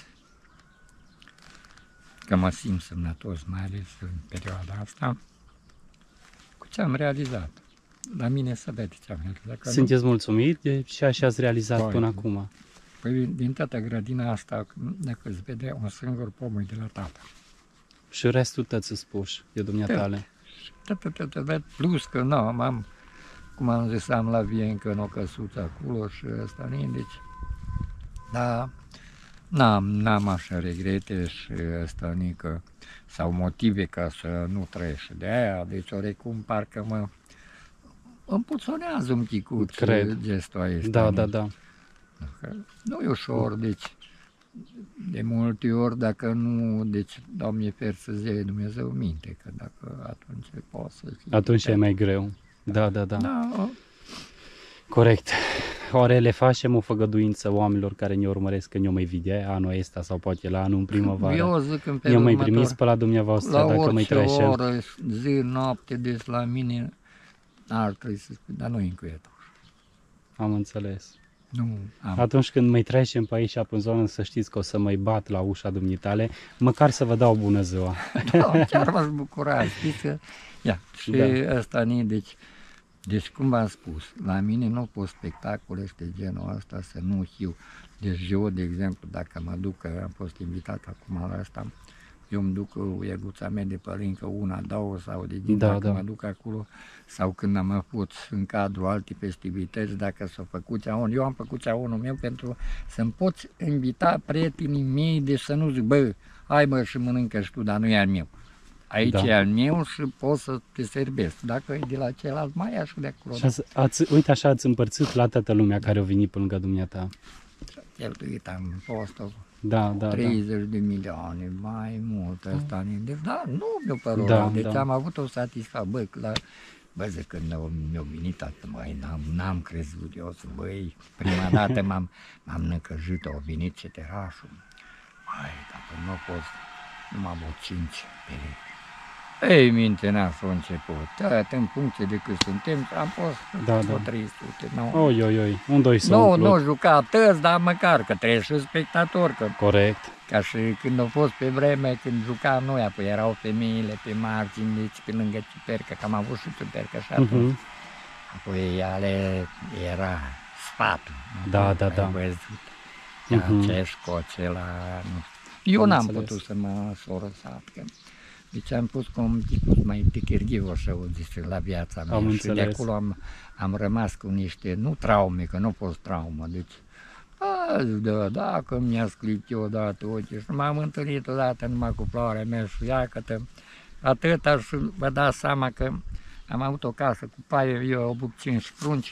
Speaker 1: că mă simt sănătos, mai ales în perioada asta. Ce am realizat. La mine să vede ce am realizat.
Speaker 2: Sunteți nu... mulțumit de ceea ce ați realizat păi, până acum?
Speaker 1: Păi din toată grădina asta, dacă îți vede un singur pom de la tata.
Speaker 2: Și restul tăți îți puși de dumneatale?
Speaker 1: Tot, tot, tot, tot, plus că nu, am, cum am zis, am la vie încă în o căsuță acolo și ăsta, deci, da, n-am, n-am așa regrete și ăsta, nică, sau motive ca să nu trăiești de aia, deci orecum parcă mă împuțonează un picuț gestul ăsta.
Speaker 2: Da, da, da.
Speaker 1: Nu e ușor, deci de multe ori dacă nu, deci Doamne fer să zei Dumnezeu minte, că dacă atunci poți să fii.
Speaker 2: Atunci e mai greu. Da, da, da.
Speaker 1: Da.
Speaker 2: Corect. Oare le facem o făgăduință oamenilor care ne urmăresc că ne-o mai vedea anul ăsta sau poate la anul în primăvară?
Speaker 1: Eu zic în
Speaker 2: ne-o mai primis pe la dumneavoastră
Speaker 1: la
Speaker 2: dacă mai trăiește.
Speaker 1: La oră, zi, noapte, deci la mine ar trebui să spun, dar nu e încuietă.
Speaker 2: am înțeles.
Speaker 1: Nu am.
Speaker 2: Atunci când mai trecem pe aici, pe zonă, să știți că o să mai bat la ușa dumitale, măcar să vă dau bună ziua.
Speaker 1: Da, chiar m-aș bucura, știți că... Ia, și
Speaker 2: Da.
Speaker 1: ăsta, ne, deci, deci cum v-am spus, la mine nu pot spectacole de genul ăsta să nu știu. Deci eu, de exemplu, dacă mă duc, că am fost invitat acum la asta, eu îmi duc ieguța mea de părincă, una, două sau de din,
Speaker 2: Da,
Speaker 1: dacă
Speaker 2: da.
Speaker 1: mă duc acolo, sau când am avut în cadrul alte festivități, dacă s-a făcut ceaun, eu am făcut ceaunul meu pentru să-mi poți invita prietenii mei, de să nu zic, bă, hai bă și mănâncă și tu, dar nu e al meu. Aici
Speaker 2: Da.
Speaker 1: e al meu și pot să te servesc. Dacă e de la celălalt, mai ia și de acolo.
Speaker 2: Și ați, ați, uite așa ați împărțit la toată lumea care a venit pe lângă dumneata.
Speaker 1: Cheltuit am fost
Speaker 2: Da, da, da.
Speaker 1: treizeci de milioane, mai mult ăsta. Deci, da, nu mi-o părut
Speaker 2: Da,
Speaker 1: rău. Deci
Speaker 2: da.
Speaker 1: am avut o satisfacție. Băi, la, bă, zic, când mi-a venit atât, băi, n-am, n-am crezut eu, să, băi, prima dată m-am, m-am năcăjit, au venit ceterașul. Băi, dacă nu a fost, nu m-am avut cinci perechi. Ei, minte, n-a fost început. Tot în funcție de cât suntem, am fost
Speaker 2: Da,
Speaker 1: vreo
Speaker 2: da.
Speaker 1: trei sute. Nu,
Speaker 2: Oi, oi, oi, un doi să
Speaker 1: nu,
Speaker 2: umplut.
Speaker 1: nu juca tăți, dar măcar că trebuie și spectator, că
Speaker 2: Corect.
Speaker 1: ca și când au fost pe vreme, când jucam noi, apoi erau femeile pe margini, deci pe lângă ciupercă, că am avut și ciupercă și atunci.
Speaker 2: Mhm.
Speaker 1: Apoi ale era sfatul.
Speaker 2: Da, da,
Speaker 1: Ai
Speaker 2: da.
Speaker 1: văzut.
Speaker 2: Mhm.
Speaker 1: Ce scoce la... Nu știu. Eu
Speaker 2: Am
Speaker 1: n-am
Speaker 2: înțeles.
Speaker 1: putut să mă sorăsat, că deci am pus cu un tipus mai tichirghiv, așa o zice, la viața mea.
Speaker 2: Am
Speaker 1: și
Speaker 2: înțeles.
Speaker 1: de acolo am, am rămas cu niște, nu traume, că nu fost traumă, deci a, da, dacă mi-a sclit eu odată ochii și m-am întâlnit odată numai cu floarea mea și iată, atâta și vă dați seama că am avut o casă cu paie, eu au avut cinci frunci,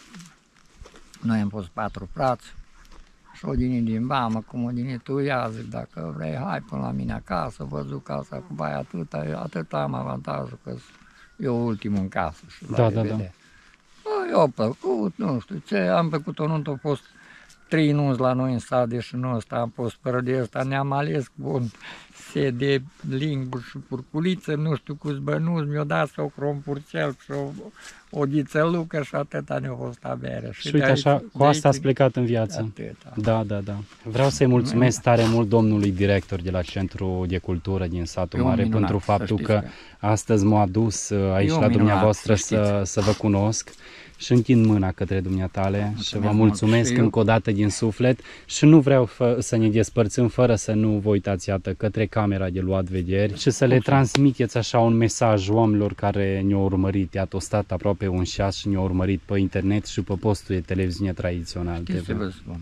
Speaker 1: noi am fost patru frați și o din din vamă, cum o din tu, ia zic, dacă vrei, hai până la mine acasă, vă duc casa cu baia, atâta, atâta am avantajul că eu ultimul în casă și la
Speaker 2: Da, da,
Speaker 1: revedere.
Speaker 2: da.
Speaker 1: Bă, eu plăcut, nu știu ce, am făcut o nuntă, au fost trei nunți la noi în sat, deși nu ăsta am fost fără de ăsta, ne-am ales cu un set de linguri și purculiță, nu știu câți bănuți, mi-o dat socru un purcel și o, o ghițălucă și atâta ne-a fost avere.
Speaker 2: Și
Speaker 1: de
Speaker 2: uite
Speaker 1: aici-
Speaker 2: așa,
Speaker 1: de
Speaker 2: cu asta
Speaker 1: aici-
Speaker 2: ați plecat în viață.
Speaker 1: Atâta.
Speaker 2: Da, da, da. Vreau să-i mulțumesc tare mult domnului director de la Centrul de Cultură din satul
Speaker 1: E un
Speaker 2: Mare
Speaker 1: minunat,
Speaker 2: pentru
Speaker 1: să
Speaker 2: faptul
Speaker 1: știți
Speaker 2: că
Speaker 1: că-
Speaker 2: astăzi m-a adus uh, aici
Speaker 1: E un
Speaker 2: la
Speaker 1: minunat,
Speaker 2: dumneavoastră
Speaker 1: să
Speaker 2: să, să vă cunosc și întind mâna către dumneatale și vă
Speaker 1: mult.
Speaker 2: mulțumesc
Speaker 1: Și eu-
Speaker 2: încă o dată din suflet și nu vreau fă, să ne despărțim fără să nu vă uitați, iată, către camera de luat vederi și să le transmiteți așa un mesaj oamenilor care ne-au urmărit, iată, au stat aproape un șas și ne-au urmărit pe internet și pe postul de televiziune tradițional.
Speaker 1: Știți ce
Speaker 2: T V.
Speaker 1: vă spun?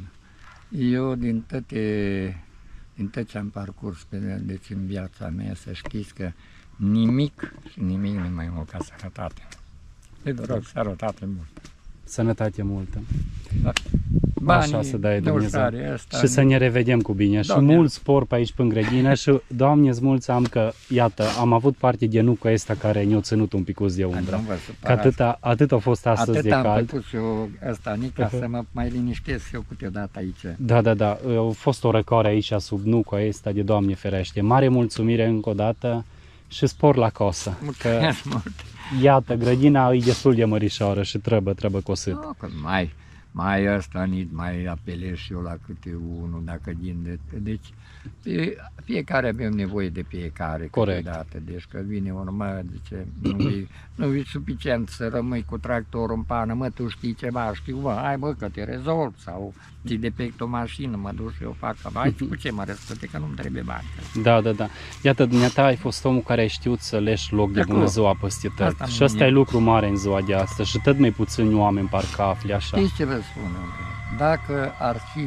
Speaker 1: Eu din toate, din tot ce am parcurs pe, deci în viața mea, să știți că nimic și nimic nu mai mult ca sănătate. Le doresc sănătate mult.
Speaker 2: Sănătate multă.
Speaker 1: Da.
Speaker 2: Așa să dai Dumnezeu.
Speaker 1: Asta,
Speaker 2: Și să ne revedem cu bine. Și
Speaker 1: Doamne.
Speaker 2: mult spor pe aici, pe grădină și, Doamne, îți mulțumim că, iată, am avut parte de nuca asta care ne-a ținut un picuț de umbră.
Speaker 1: Nu vă
Speaker 2: Că
Speaker 1: supărați.
Speaker 2: atât, atât a fost astăzi
Speaker 1: Atât
Speaker 2: de
Speaker 1: am
Speaker 2: cald.
Speaker 1: făcut și eu asta, Nica, să mă mai liniștesc eu câteodată aici.
Speaker 2: Da, da, da. A fost o răcoare aici sub nuca asta de Doamne ferește. Mare mulțumire încă o dată și spor la cosă. Că,
Speaker 1: Mulțumesc mult.
Speaker 2: iată, grădina e destul de mărișoară și trebuie, trebuie cosit.
Speaker 1: No, că mai, mai ăsta, mai apelez și eu la câte unul, dacă din de... Deci, fie, fiecare avem nevoie de fiecare
Speaker 2: Corect.
Speaker 1: câteodată. Deci că vine urmă, zice, nu e, nu e suficient să rămâi cu tractorul în pană, mă, tu știi ceva, știu, bă, hai bă, că te rezolv, sau ți defect o mașină, mă duc și eu fac, hai, cu ce mă răspăte, că nu-mi trebuie bani.
Speaker 2: Da, da, da. Iată, dumneata ai fost omul care ai știut să leși loc de
Speaker 1: Acolo.
Speaker 2: bună ziua peste
Speaker 1: Asta
Speaker 2: tot.
Speaker 1: nu
Speaker 2: Și ăsta
Speaker 1: e-
Speaker 2: e lucru mare în ziua de astăzi și tot mai puțini oameni parcă afli așa.
Speaker 1: Știți ce vă spun? Andrei? Dacă ar fi,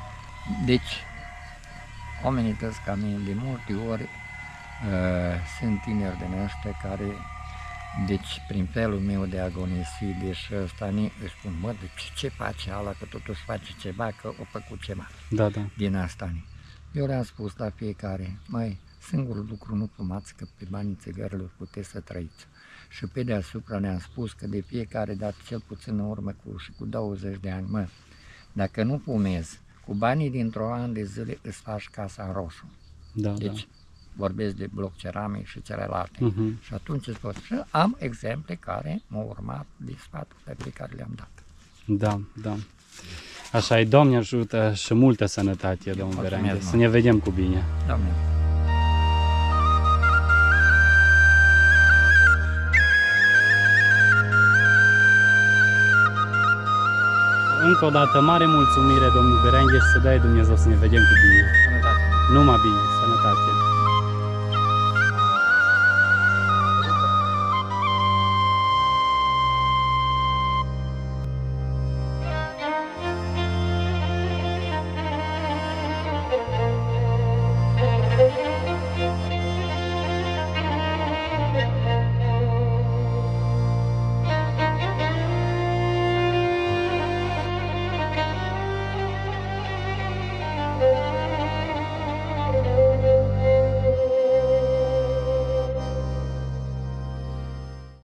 Speaker 1: deci, oamenii tăți ca mine, de multe ori, uh, sunt tineri din ăștia care, deci, prin felul meu de agonisi, deci ăsta ne îi spun, mă, deci ce face ala, că totuși face ceva, că o făcut ceva
Speaker 2: Da, da.
Speaker 1: din asta. ne. Eu le-am spus la fiecare, măi, singurul lucru nu fumați, că pe banii țigărilor puteți să trăiți. Și pe deasupra ne-am spus că de fiecare dată, cel puțin în urmă cu, și cu douăzeci de ani, mă, dacă nu fumezi, cu banii dintr-o an de zile îți faci casa în roșu.
Speaker 2: Da,
Speaker 1: Deci vorbesc de bloc ceramic și celelalte.
Speaker 2: Mhm.
Speaker 1: Și atunci îți pot. Și am exemple care m-au urmat de sfatul pe care le-am dat.
Speaker 2: Da, da. Așa e, Doamne ajută și multă sănătate, domnul
Speaker 1: Mulțumesc,
Speaker 2: Berenghe,
Speaker 1: mă.
Speaker 2: să ne vedem cu bine.
Speaker 1: Doamne.
Speaker 2: Încă o dată, mare mulțumire, domnul Berenghe, și să dai Dumnezeu să ne vedem cu bine.
Speaker 1: Sănătate.
Speaker 2: Numai bine.